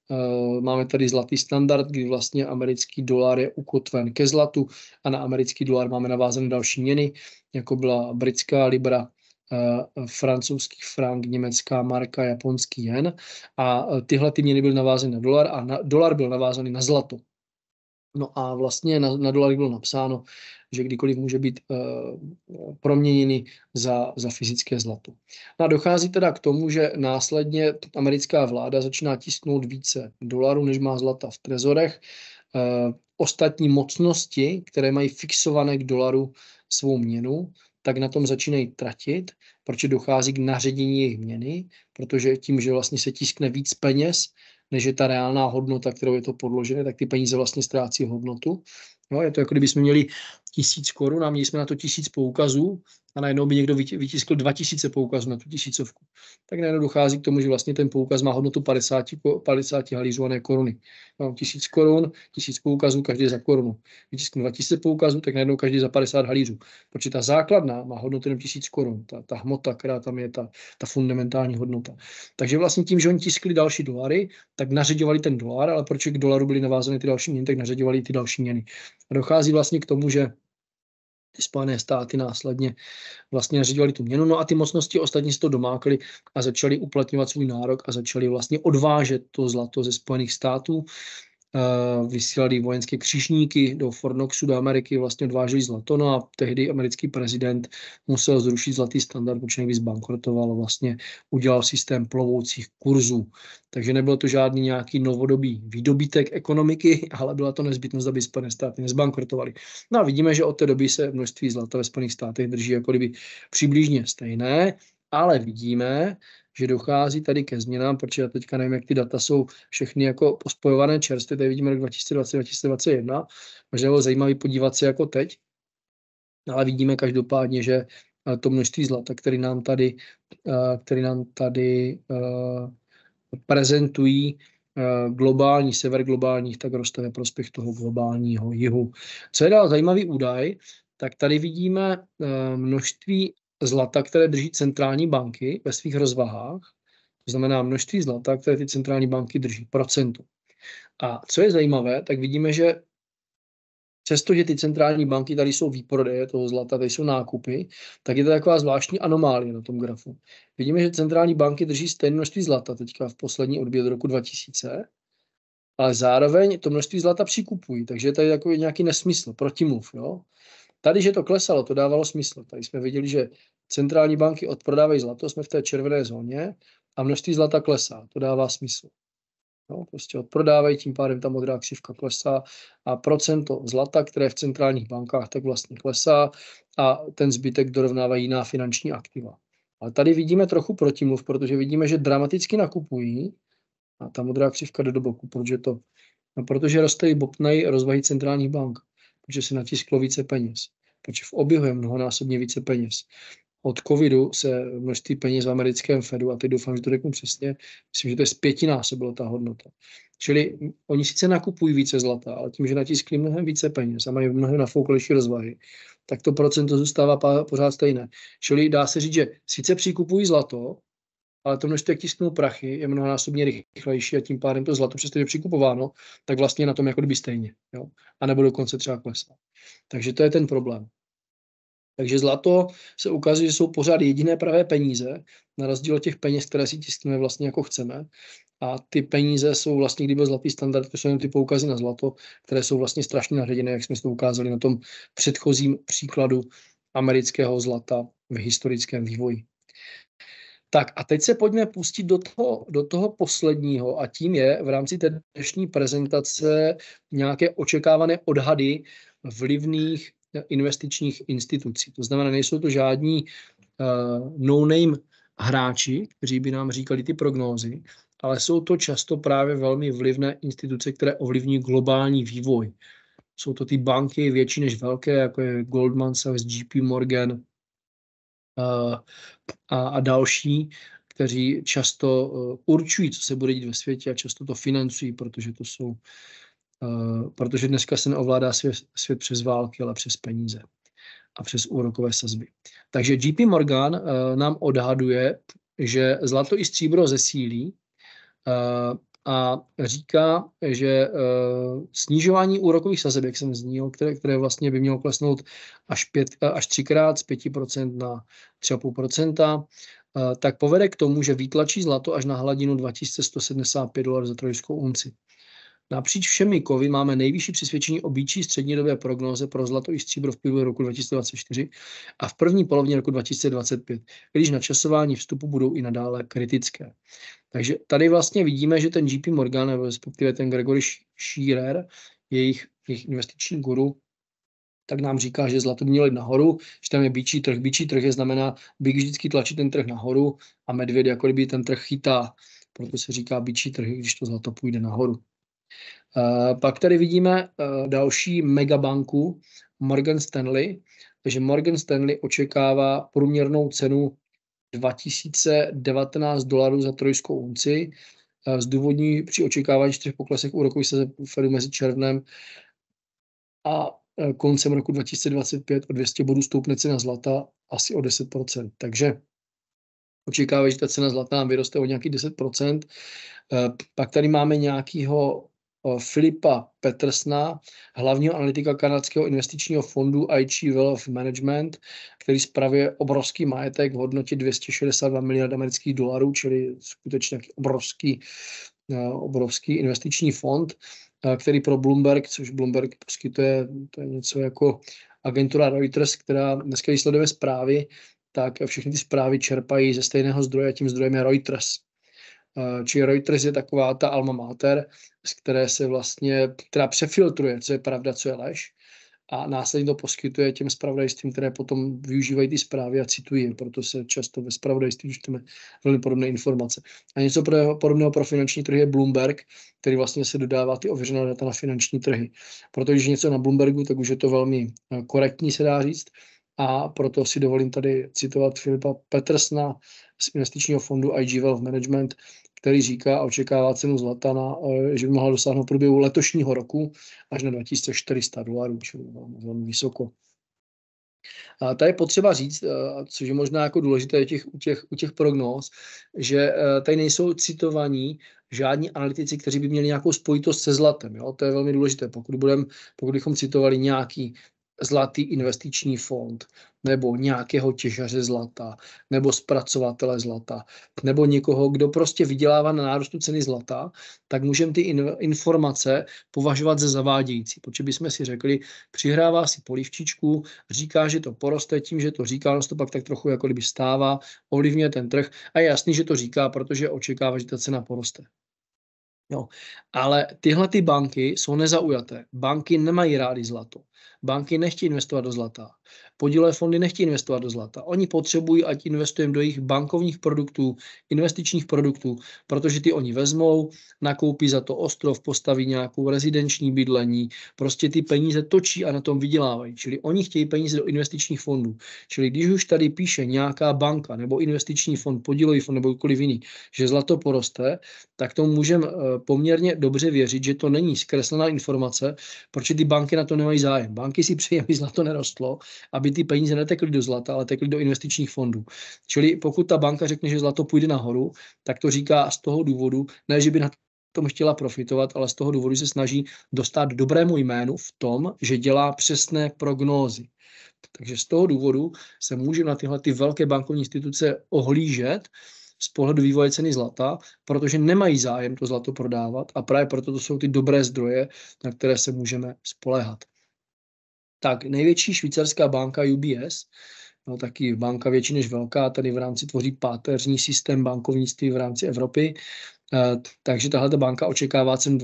Máme tady zlatý standard, kdy vlastně americký dolar je ukotven ke zlatu a na americký dolar máme navázané další měny, jako byla britská libra, francouzský frank, německá marka, japonský jen. A tyhle ty měny byly navázány na dolar a dolar byl navázaný na zlato. No a vlastně na dolary bylo napsáno, že kdykoliv může být proměněný za fyzické zlato. No a dochází teda k tomu, že následně americká vláda začíná tisknout více dolarů, než má zlata v trezorech. Ostatní mocnosti, které mají fixované k dolaru svou měnu, tak na tom začínají tratit, protože dochází k naředění jejich měny, protože tím, že vlastně se tiskne víc peněz, než je ta reálná hodnota, kterou je to podložené, tak ty peníze vlastně ztrácí hodnotu. No, je to jako kdybychom měli 1000 korun a měli jsme na to 1000 poukazů a najednou by někdo vytiskl 2000 poukazů na tu 1000. Tak najednou dochází k tomu, že vlastně ten poukaz má hodnotu 50 halířů a ne koruny. Mám 1000 korun, 1000 poukazů, každý za korunu. Vytisknu 2000 poukazů, tak najednou každý za 50 halířů. Protože ta základná má hodnotu jenom 1000 korun. Ta hmota, která tam je, ta fundamentální hodnota. Takže vlastně tím, že oni tiskli další dolary, tak nařizovali ten dolar, ale proč k dolaru byly navázány ty další měny, tak nařizovali ty další měny. A dochází vlastně k tomu, že ty Spojené státy následně vlastně nařizovali tu měnu, no a ty mocnosti ostatní se to domákly a začali uplatňovat svůj nárok a začali vlastně odvážet to zlato ze Spojených států. Vysílali vojenské křižníky do Fort Knoxu, do Ameriky, vlastně odváželi zlato, no a tehdy americký prezident musel zrušit zlatý standard, protože někdy zbankrotoval a vlastně udělal systém plovoucích kurzů. Takže nebyl to žádný nějaký novodobý výdobytek ekonomiky, ale byla to nezbytnost, aby Spojené státy nezbankrotovaly. No a vidíme, že od té doby se množství zlata ve Spojených státech drží jako kdyby přibližně stejné, ale vidíme, že dochází tady ke změnám, protože já teďka nevím, jak ty data jsou všechny jako pospojované čerstvě, tady vidíme rok 2020, 2021, možná bylo zajímavé podívat se jako teď, ale vidíme každopádně, že to množství zlata, který nám tady prezentují globální sever globálních, tak roste ve prospěch toho globálního jihu. Co je dál zajímavý údaj, tak tady vidíme množství zlata, které drží centrální banky ve svých rozvahách, to znamená množství zlata, které ty centrální banky drží, procento. A co je zajímavé, tak vidíme, že přestože ty centrální banky tady jsou výprodeje toho zlata, tady jsou nákupy, tak je to taková zvláštní anomálie na tom grafu. Vidíme, že centrální banky drží stejné množství zlata teďka v poslední období od roku 2000, ale zároveň to množství zlata přikupují, takže je tady takový nějaký nesmysl, protimluv. Jo? Tady, že to klesalo, to dávalo smysl. Tady jsme viděli, že centrální banky odprodávají zlato, jsme v té červené zóně a množství zlata klesá. To dává smysl. No, prostě odprodávají, tím pádem ta modrá křivka klesá a procento zlata, které je v centrálních bankách, tak vlastně klesá a ten zbytek dorovnávají jiná finanční aktiva. Ale tady vidíme trochu protimluv, protože vidíme, že dramaticky nakupují a ta modrá křivka jde do boku, protože roste i bobtnají rozvahy centrálních bank, protože se natisklo více peněz, protože v oběhu je mnohonásobně více peněz. Od covidu se množství peněz v americkém Fedu, a teď doufám, že to řeknu přesně, myslím, že to je zpětinásobilo ta hodnota. Čili oni sice nakupují více zlata, ale tím, že natiskli mnohem více peněz a mají mnohem nafouklejší rozvahy, tak to procento zůstává pořád stejné. Čili dá se říct, že sice přikupují zlato, ale to množství, jak tisknou prachy, je mnohonásobně rychlejší a tím pádem to zlato, přestože je přikupováno, tak vlastně na tom jako kdyby stejně. Jo? A nebo dokonce třeba klesá. Takže to je ten problém. Takže zlato se ukazuje, že jsou pořád jediné pravé peníze, na rozdíl od těch peněz, které si tiskneme vlastně jako chceme. A ty peníze jsou vlastně, kdyby byl zlatý standard, to jsou jen ty poukazy na zlato, které jsou vlastně strašně naředěné, jak jsme to ukázali na tom předchozím příkladu amerického zlata v historickém vývoji. Tak a teď se pojďme pustit do toho posledního a tím je v rámci té dnešní prezentace nějaké očekávané odhady vlivných investičních institucí. To znamená, nejsou to žádní no-name hráči, kteří by nám říkali ty prognózy, ale jsou to často právě velmi vlivné instituce, které ovlivní globální vývoj. Jsou to ty banky větší než velké, jako je Goldman Sachs, JP Morgan a další, kteří často určují, co se bude dít ve světě a často to financují, protože dneska se neovládá svět přes války, ale přes peníze a přes úrokové sazby. Takže JP Morgan nám odhaduje, že zlato i stříbro zesílí a říká, že snižování úrokových sazeb, jak jsem zmínil, které vlastně by mělo klesnout až 3krát z 5% na 3,5%, tak povede k tomu, že vytlačí zlato až na hladinu $2175 za trojskou unci. Napříč všemi kovy máme nejvyšší přesvědčení o býčí střednědobé prognóze pro zlato i stříbro v průběhu roku 2024 a v první polovině roku 2025, když načasování vstupu budou i nadále kritické. Takže tady vlastně vidíme, že ten JP Morgan, nebo respektive ten Gregory Shearer, jejich investiční guru, tak nám říká, že zlato by mělo jít nahoru, že tam je býčí trh. Býčí trh znamená, býk vždycky tlačí ten trh nahoru a medvěd jako kdyby ten trh chytá. Proto se říká býčí trh, když to zlato půjde nahoru. Pak tady vidíme další megabanku Morgan Stanley, takže Morgan Stanley očekává průměrnou cenu $2019 za trojskou unci. Zdůvodní při očekávání 4 poklesech úrokových sazeb Fedu mezi červnem a koncem roku 2025 o 200 bodů stoupne cena zlata asi o 10%. Takže očekávají, že ta cena zlata nám vyroste o nějakých 10%. Pak tady máme nějakého Filipa Petersona, hlavního analytika kanadského investičního fondu IG Wealth Management, který spravuje obrovský majetek v hodnotě 262 miliard amerických dolarů, čili skutečně obrovský investiční fond, který pro Bloomberg, což Bloomberg poskytuje, to je něco jako agentura Reuters, která dneska, když sledujeme zprávy, tak všechny ty zprávy čerpají ze stejného zdroje a tím zdrojem je Reuters. Či Reuters je taková ta alma mater, z která přefiltruje, co je pravda, co je lež, a následně to poskytuje těm zpravodajstvím, které potom využívají ty zprávy a citují. Proto se často ve zpravodajství čteme velmi podobné informace. A něco podobného pro finanční trhy je Bloomberg, který vlastně se dodává ty ověřené data na finanční trhy. Protože když něco na Bloombergu, tak už je to velmi korektní, se dá říct. A proto si dovolím tady citovat Filipa Petersona z investičního fondu IG Wealth Management, který říká a očekává cenu zlata, že by mohla dosáhnout v průběhu letošního roku až na $2400, čili velmi vysoko. A tady je potřeba říct, což je možná jako důležité u těch prognóz, že tady nejsou citovaní žádní analytici, kteří by měli nějakou spojitost se zlatem. Jo? To je velmi důležité. Pokud bychom citovali nějaký zlatý investiční fond, nebo nějakého těžaře zlata, nebo zpracovatele zlata, nebo někoho, kdo prostě vydělává na nárůstu ceny zlata, tak můžeme ty informace považovat za zavádějící. Protože bychom si řekli, přihrává si polivčičku, říká, že to poroste, tím, že to říká, no to pak tak trochu jako kdyby stává, ovlivňuje ten trh a je jasný, že to říká, protože očekává, že ta cena poroste. Jo. Ale tyhle ty banky jsou nezaujaté. Banky nemají rády zlato. Banky nechtějí investovat do zlata. Podílové fondy nechtějí investovat do zlata. Oni potřebují, ať investujeme do jejich bankovních produktů, investičních produktů, protože ty oni vezmou, nakoupí za to ostrov, postaví nějakou rezidenční bydlení, prostě ty peníze točí a na tom vydělávají. Čili oni chtějí peníze do investičních fondů. Čili když už tady píše nějaká banka nebo investiční fond, podílový fond nebo kdokoliv jiný, že zlato poroste, tak tomu můžeme poměrně dobře věřit, že to není zkreslená informace, protože ty banky na to nemají zájem. Banky si přejí, aby zlato nerostlo, aby ty peníze netekly do zlata, ale tekly do investičních fondů. Čili pokud ta banka řekne, že zlato půjde nahoru, tak to říká z toho důvodu, ne, že by na tom chtěla profitovat, ale z toho důvodu se snaží dostat dobrému jménu v tom, že dělá přesné prognózy. Takže z toho důvodu se můžeme na tyhle ty velké bankovní instituce ohlížet z pohledu vývoje ceny zlata, protože nemají zájem to zlato prodávat a právě proto to jsou ty dobré zdroje, na které se můžeme spoléhat. Tak největší švýcarská banka UBS, no, taky banka větší než velká, tady v rámci tvoří páteřní systém bankovnictví v rámci Evropy, takže tahle banka očekává cenu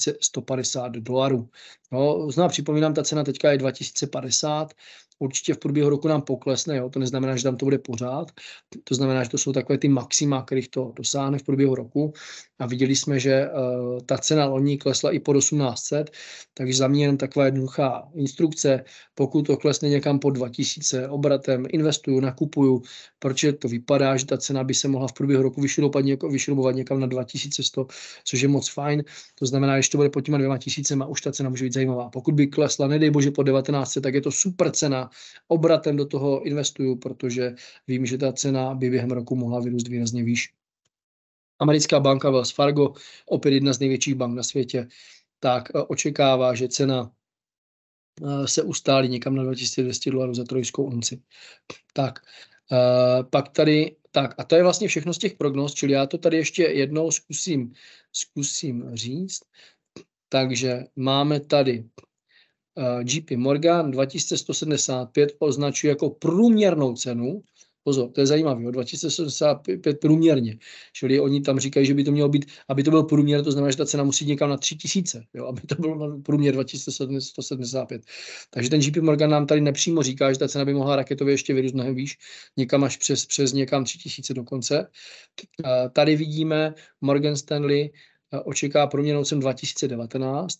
$2150. No, připomínám, ta cena teďka je 2050, určitě v průběhu roku nám poklesne, jo? To neznamená, že tam to bude pořád, to znamená, že to jsou takové ty maxima, kterých to dosáhne v průběhu roku a viděli jsme, že ta cena loni klesla i pod 1800, takže za mě jen taková jednoduchá instrukce, pokud to klesne někam pod 2000 obratem, investuju, nakupuju, protože to vypadá, že ta cena by se mohla v průběhu roku vyšrubovat někam na 2100, což je moc fajn, to znamená, že to bude pod těma 2000 a už ta cena může být zajímavá. Pokud by klesla, nedej bože, pod 1900, tak je to super cena, obratem do toho investuju, protože vím, že ta cena by během roku mohla vyrůst výrazně výš. Americká banka Wells Fargo, opět jedna z největších bank na světě, tak očekává, že cena se ustálí někam na $2200 za trojskou unci. Tak, pak tady, tak a to je vlastně všechno z těch prognóz, čili já to tady ještě jednou zkusím říct. Takže máme tady JP Morgan 2175 označuje jako průměrnou cenu. Pozor, to je zajímavé, 2075 průměrně. Čili oni tam říkají, že by to mělo být, aby to byl průměr, to znamená, že ta cena musí někam na 3000, jo, aby to bylo průměr 2175. Takže ten JP Morgan nám tady nepřímo říká, že ta cena by mohla raketově ještě vyrůst mnohem výš, někam až přes někam 3000 dokonce. Tady vidíme Morgan Stanley očeká průměrnou cenu 2019.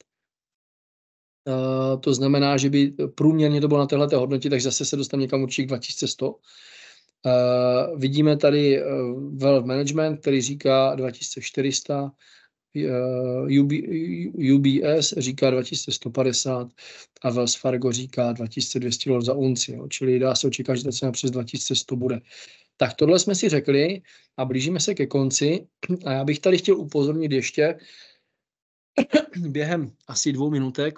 To znamená, že by průměrně to bylo na téhleté hodnotě, takže zase se dostane někam určitě 2100. Vidíme tady Wealth Management, který říká 2400, UBS říká 2150 a Wells Fargo říká $2200 za unci. Jo. Čili dá se očekávat, že ta cena přes 2100 bude. Tak tohle jsme si řekli a blížíme se ke konci. A já bych tady chtěl upozornit ještě během asi 2 minutek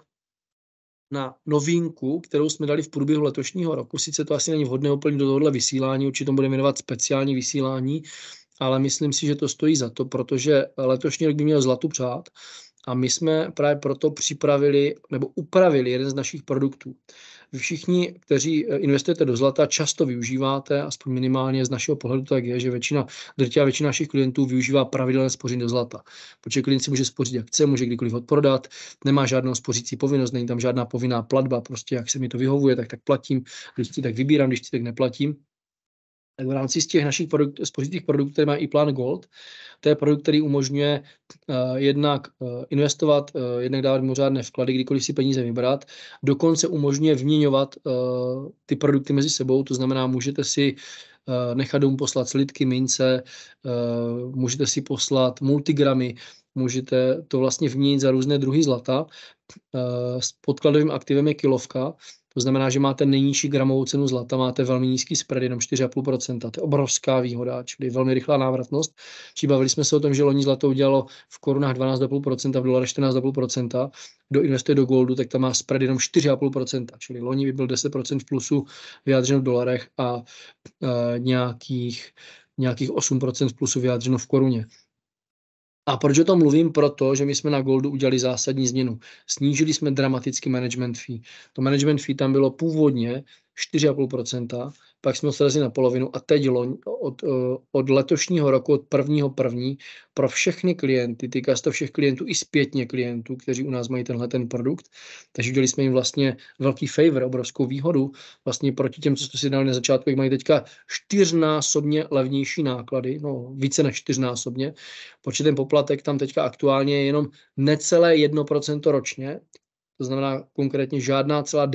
na novinku, kterou jsme dali v průběhu letošního roku. Sice to asi není vhodné úplně do tohohle vysílání, určitě tomu budeme jmenovat speciální vysílání, ale myslím si, že to stojí za to, protože letošní rok by měl zlatu přát a my jsme právě proto připravili nebo upravili jeden z našich produktů. Vy všichni, kteří investujete do zlata, často využíváte, aspoň minimálně z našeho pohledu tak je, že drtivá většina našich klientů využívá pravidelné spoření do zlata. Protože klient si může spořit jak chce, může kdykoliv odprodat, nemá žádnou spořící povinnost, není tam žádná povinná platba, prostě jak se mi to vyhovuje, tak platím, když chci, tak vybírám, když chci, tak neplatím. Tak v rámci z těch našich spořitých produktů, které má i plán Gold, to je produkt, který umožňuje jednak investovat, jednak dávat mimořádné vklady, kdykoliv si peníze vybrat. Dokonce umožňuje vyměňovat ty produkty mezi sebou, to znamená, můžete si nechat domů poslat slitky, mince, můžete si poslat multigramy, můžete to vlastně vyměnit za různé druhy zlata. S podkladovým aktivem je kilovka, to znamená, že máte nejnižší gramovou cenu zlata, máte velmi nízký spread, jenom 4,5%. To je obrovská výhoda, čili velmi rychlá návratnost. Či bavili jsme se o tom, že loni zlato udělalo v korunách 12,5%, v dolarech 14,5%. Kdo investuje do goldu, tak tam má spread jenom 4,5%, čili loni by byl 10% v plusu vyjádřeno v dolarech a nějakých 8% v plusu vyjádřeno v koruně. A proč o tom mluvím? Proto, že my jsme na Goldu udělali zásadní změnu. Snížili jsme dramaticky management fee. To management fee tam bylo původně 4,5%, pak jsme ho srazili na polovinu a teď od letošního roku, od 1.1. pro všechny klienty, týká se to všech klientů i zpětně klientů, kteří u nás mají ten produkt, takže udělali jsme jim vlastně velký favor, obrovskou výhodu, vlastně proti těm, co jste si dali na začátku, mají teďka 4násobně levnější náklady, no více než 4násobně, protože ten poplatek tam teďka aktuálně je jenom necelé 1% ročně, to znamená konkrétně žádná celá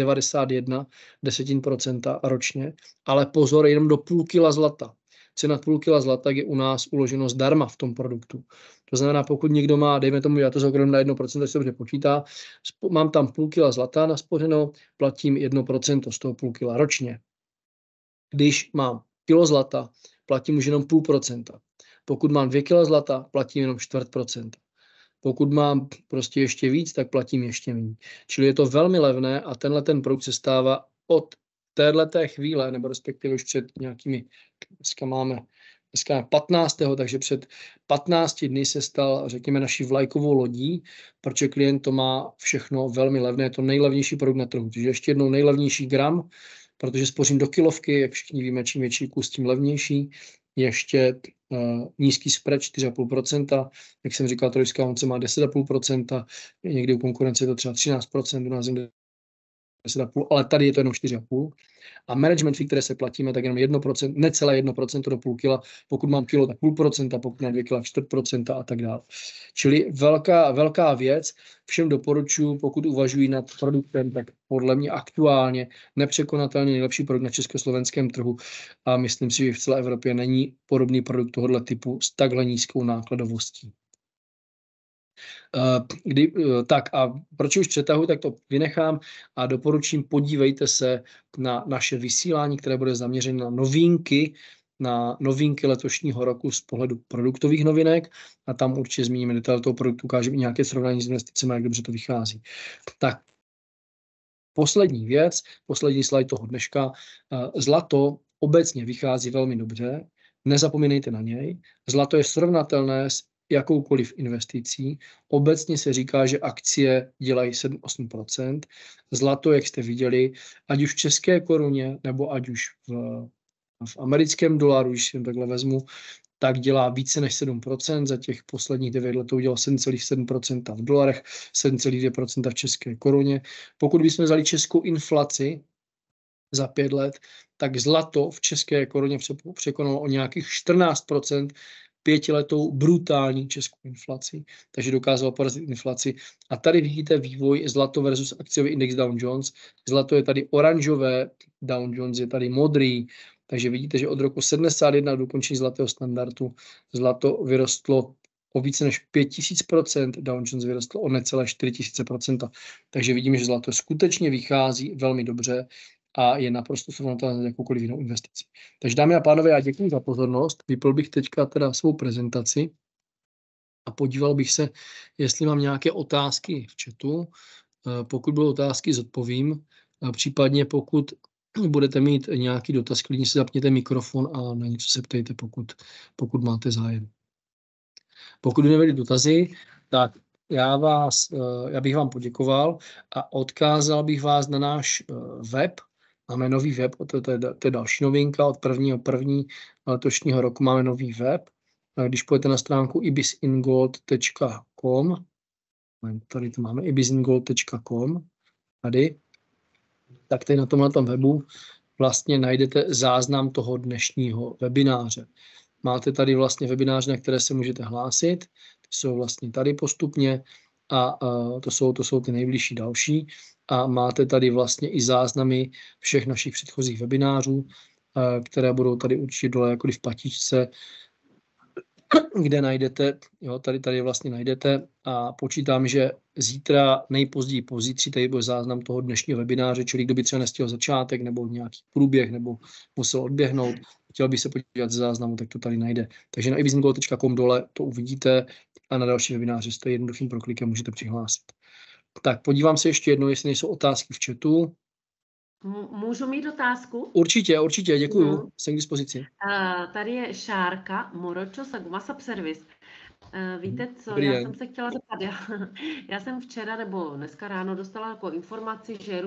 91% ročně, ale pozor, jenom do půl kila zlata. Cena půl kila zlata je u nás uloženo zdarma v tom produktu. To znamená, pokud někdo má, dejme tomu, já to zaokrouhlím na 1%, tak se dobře počítá, mám tam půl kila zlata naspořeno, platím 1% z toho půl kila ročně. Když mám kilo zlata, platím už jenom 0,5%. Pokud mám 2 kila zlata, platím jenom 0,25%. Pokud mám prostě ještě víc, tak platím ještě méně. Čili je to velmi levné a ten produkt se stává od téhleté chvíle, nebo respektive už před nějakými, dneska je 15. takže před 15 dny se stal, řekněme, naší vlajkovou lodí, protože klient to má všechno velmi levné, je to nejlevnější produkt na trhu. Takže ještě jednou nejlevnější gram, protože spořím do kilovky, jak všichni víme, čím větší kus, tím levnější. Ještě nízký spread 4,5%, jak jsem říkal, trojská unce má 10,5%, někdy u konkurence je to třeba 13%, u nás je 10,5%, ale tady je to jenom 4,5%. A management fee, které se platíme, tak jenom 1%, necelé 1% do půl kila, pokud mám kilo, tak 0,5%, pokud mám 2 kila, 4% a tak dále. Čili velká věc, všem doporučuji, pokud uvažují nad produktem, tak podle mě aktuálně nepřekonatelně nejlepší produkt na československém trhu a myslím si, že v celé Evropě není podobný produkt tohoto typu s takhle nízkou nákladovostí. Tak a proč už přetahuji, tak to vynechám a doporučím, podívejte se na naše vysílání, které bude zaměřeno na novinky na novinky letošního roku z pohledu produktových novinek a tam určitě zmíníme detail toho produktu, ukážeme nějaké srovnání s investicemi, jak dobře to vychází. Tak, poslední věc, poslední slide toho dneška. Zlato obecně vychází velmi dobře, nezapomínejte na něj. Zlato je srovnatelné s jakoukoliv investicí. Obecně se říká, že akcie dělají 7-8%. Zlato, jak jste viděli, ať už v české koruně, nebo ať už v americkém dolaru, když si takhle vezmu, tak dělá více než 7%. Za těch posledních 9 let to udělalo 7,7% v dolarech, 7,2% v české koruně. Pokud bychom vzali českou inflaci za 5 let, tak zlato v české koruně překonalo o nějakých 14% pětiletou brutální českou inflaci, takže dokázalo porazit inflaci. A tady vidíte vývoj zlato versus akciový index Dow Jones. Zlato je tady oranžové, Dow Jones je tady modrý, takže vidíte, že od roku 71 do ukončení zlatého standardu zlato vyrostlo o více než 5000%, Dow Jones vyrostlo o necelé 4000%. Takže vidíme, že zlato skutečně vychází velmi dobře a je naprosto srovnatelné s jakoukoliv jinou investicí. Takže dámy a pánové, já děkuji za pozornost. Vypl bych teďka teda svou prezentaci a podíval bych se, jestli mám nějaké otázky v chatu. Pokud budou otázky, zodpovím. Případně pokud budete mít nějaký dotaz, klidně si zapněte mikrofon a na něco se ptejte, pokud máte zájem. Pokud nebyly dotazy, tak já bych vám poděkoval a odkázal bych vás na náš web. Máme nový web, to je další novinka, od 1.1. letošního roku máme nový web. Když půjdete na stránku ibisingold.com, tady to máme ibisingold.com, tady, tak tady na tomhle webu vlastně najdete záznam toho dnešního webináře. Máte tady vlastně webináře, na které se můžete hlásit, ty jsou vlastně tady postupně a to jsou ty nejbližší další. A máte tady vlastně i záznamy všech našich předchozích webinářů, které budou tady určitě dole jako v patičce, kde najdete, jo, tady vlastně najdete a počítám, že zítra, nejpozději pozítří, tady bude záznam toho dnešního webináře, čili kdo by třeba nestihl začátek nebo nějaký průběh nebo musel odběhnout, chtěl by se podívat ze záznamu, tak to tady najde. Takže na ibisingold.com dole to uvidíte a na další webináře jste jednoduchým proklikem můžete přihlásit. Tak podívám se ještě jednou, jestli nejsou otázky v chatu. Můžu mít otázku? Určitě, děkuju, jsem k dispozici. Tady je Šárka Moročo Sagumasa Service. Víte co, Dobrý já den. jsem se chtěla zeptat, já jsem včera nebo dneska ráno dostala jako informaci, že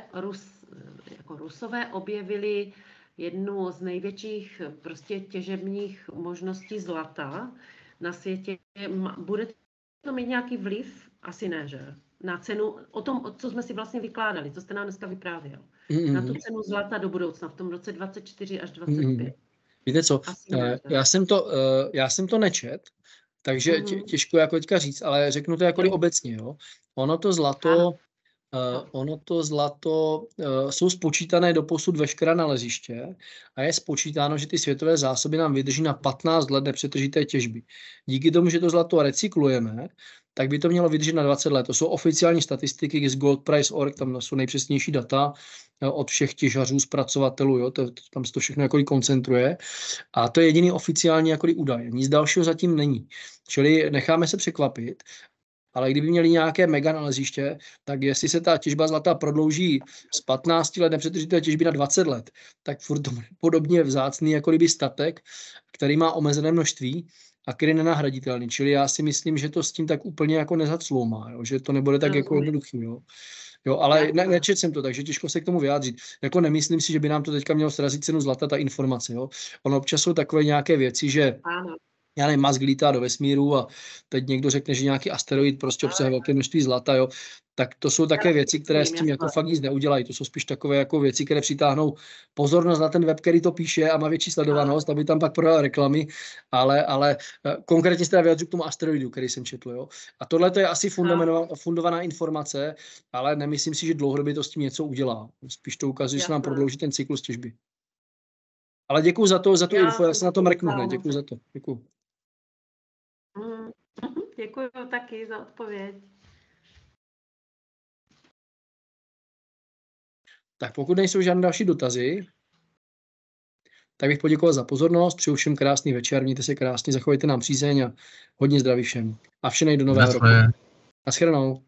Rusové objevili jednu z největších prostě těžebních možností zlata na světě. Bude to mít nějaký vliv? Asi ne, že? Na cenu, o tom, co jsme si vlastně vykládali, co jste nám dneska vyprávěl. Na tu cenu zlata do budoucna, v tom roce 24 až 25. Víte co, já jsem to nečet, takže těžko jako teďka říct, ale řeknu to jako obecně. Jo. Ono to zlato jsou spočítané doposud veškerá naleziště a je spočítáno, že ty světové zásoby nám vydrží na 15 let nepřetržité těžby. Díky tomu, že to zlato recyklujeme, tak by to mělo vydržet na 20 let. To jsou oficiální statistiky z goldprice.org, tam jsou nejpřesnější data od všech těžařů, zpracovatelů, jo, tam se to všechno jako koncentruje. A to je jediný oficiální jako údaj. Nic dalšího zatím není. Čili necháme se překvapit. Ale kdyby měli nějaké mega naleziště, tak jestli se ta těžba zlata prodlouží z 15 let nepřetržité těžby na 20 let, tak furt to bude podobně vzácný jako kdyby statek, který má omezené množství a který je nenahraditelný. Čili já si myslím, že to s tím tak úplně jako nezacloumá, jo? Že to nebude tak jako jednoduchý. Jo, ale nečetl jsem to, takže těžko se k tomu vyjádřit. Jako nemyslím si, že by nám to teďka mělo srazit cenu zlata, ta informace. Jo? Ono občas jsou takové nějaké věci, že já nevím, Musk lítá do vesmíru a teď někdo řekne, že nějaký asteroid prostě obsahuje velké množství zlata, jo, tak to jsou také věci, které s tím jako fakt nic neudělají. To jsou spíš takové jako věci, které přitáhnou pozornost na ten web, který to píše a má větší sledovanost, aby tam pak prodal reklamy, ale konkrétně se teda vyjadřuji k tomu asteroidu, který jsem četl, jo. A tohle to je asi fundovaná informace, ale nemyslím si, že dlouhodobě to s tím něco udělá. Spíš to ukazuje, že se nám prodlouží ten cyklus těžby. Ale děkuji za tu info, já se na to mrknu hned, děkuji za to. Děkuji. Děkuji taky za odpověď. Tak pokud nejsou žádné další dotazy, Tak bych poděkoval za pozornost, přeju všem krásný večer, mějte se krásně, zachovejte nám přízeň a hodně zdraví všem. A vše nejde do nového roku. Naschledanou.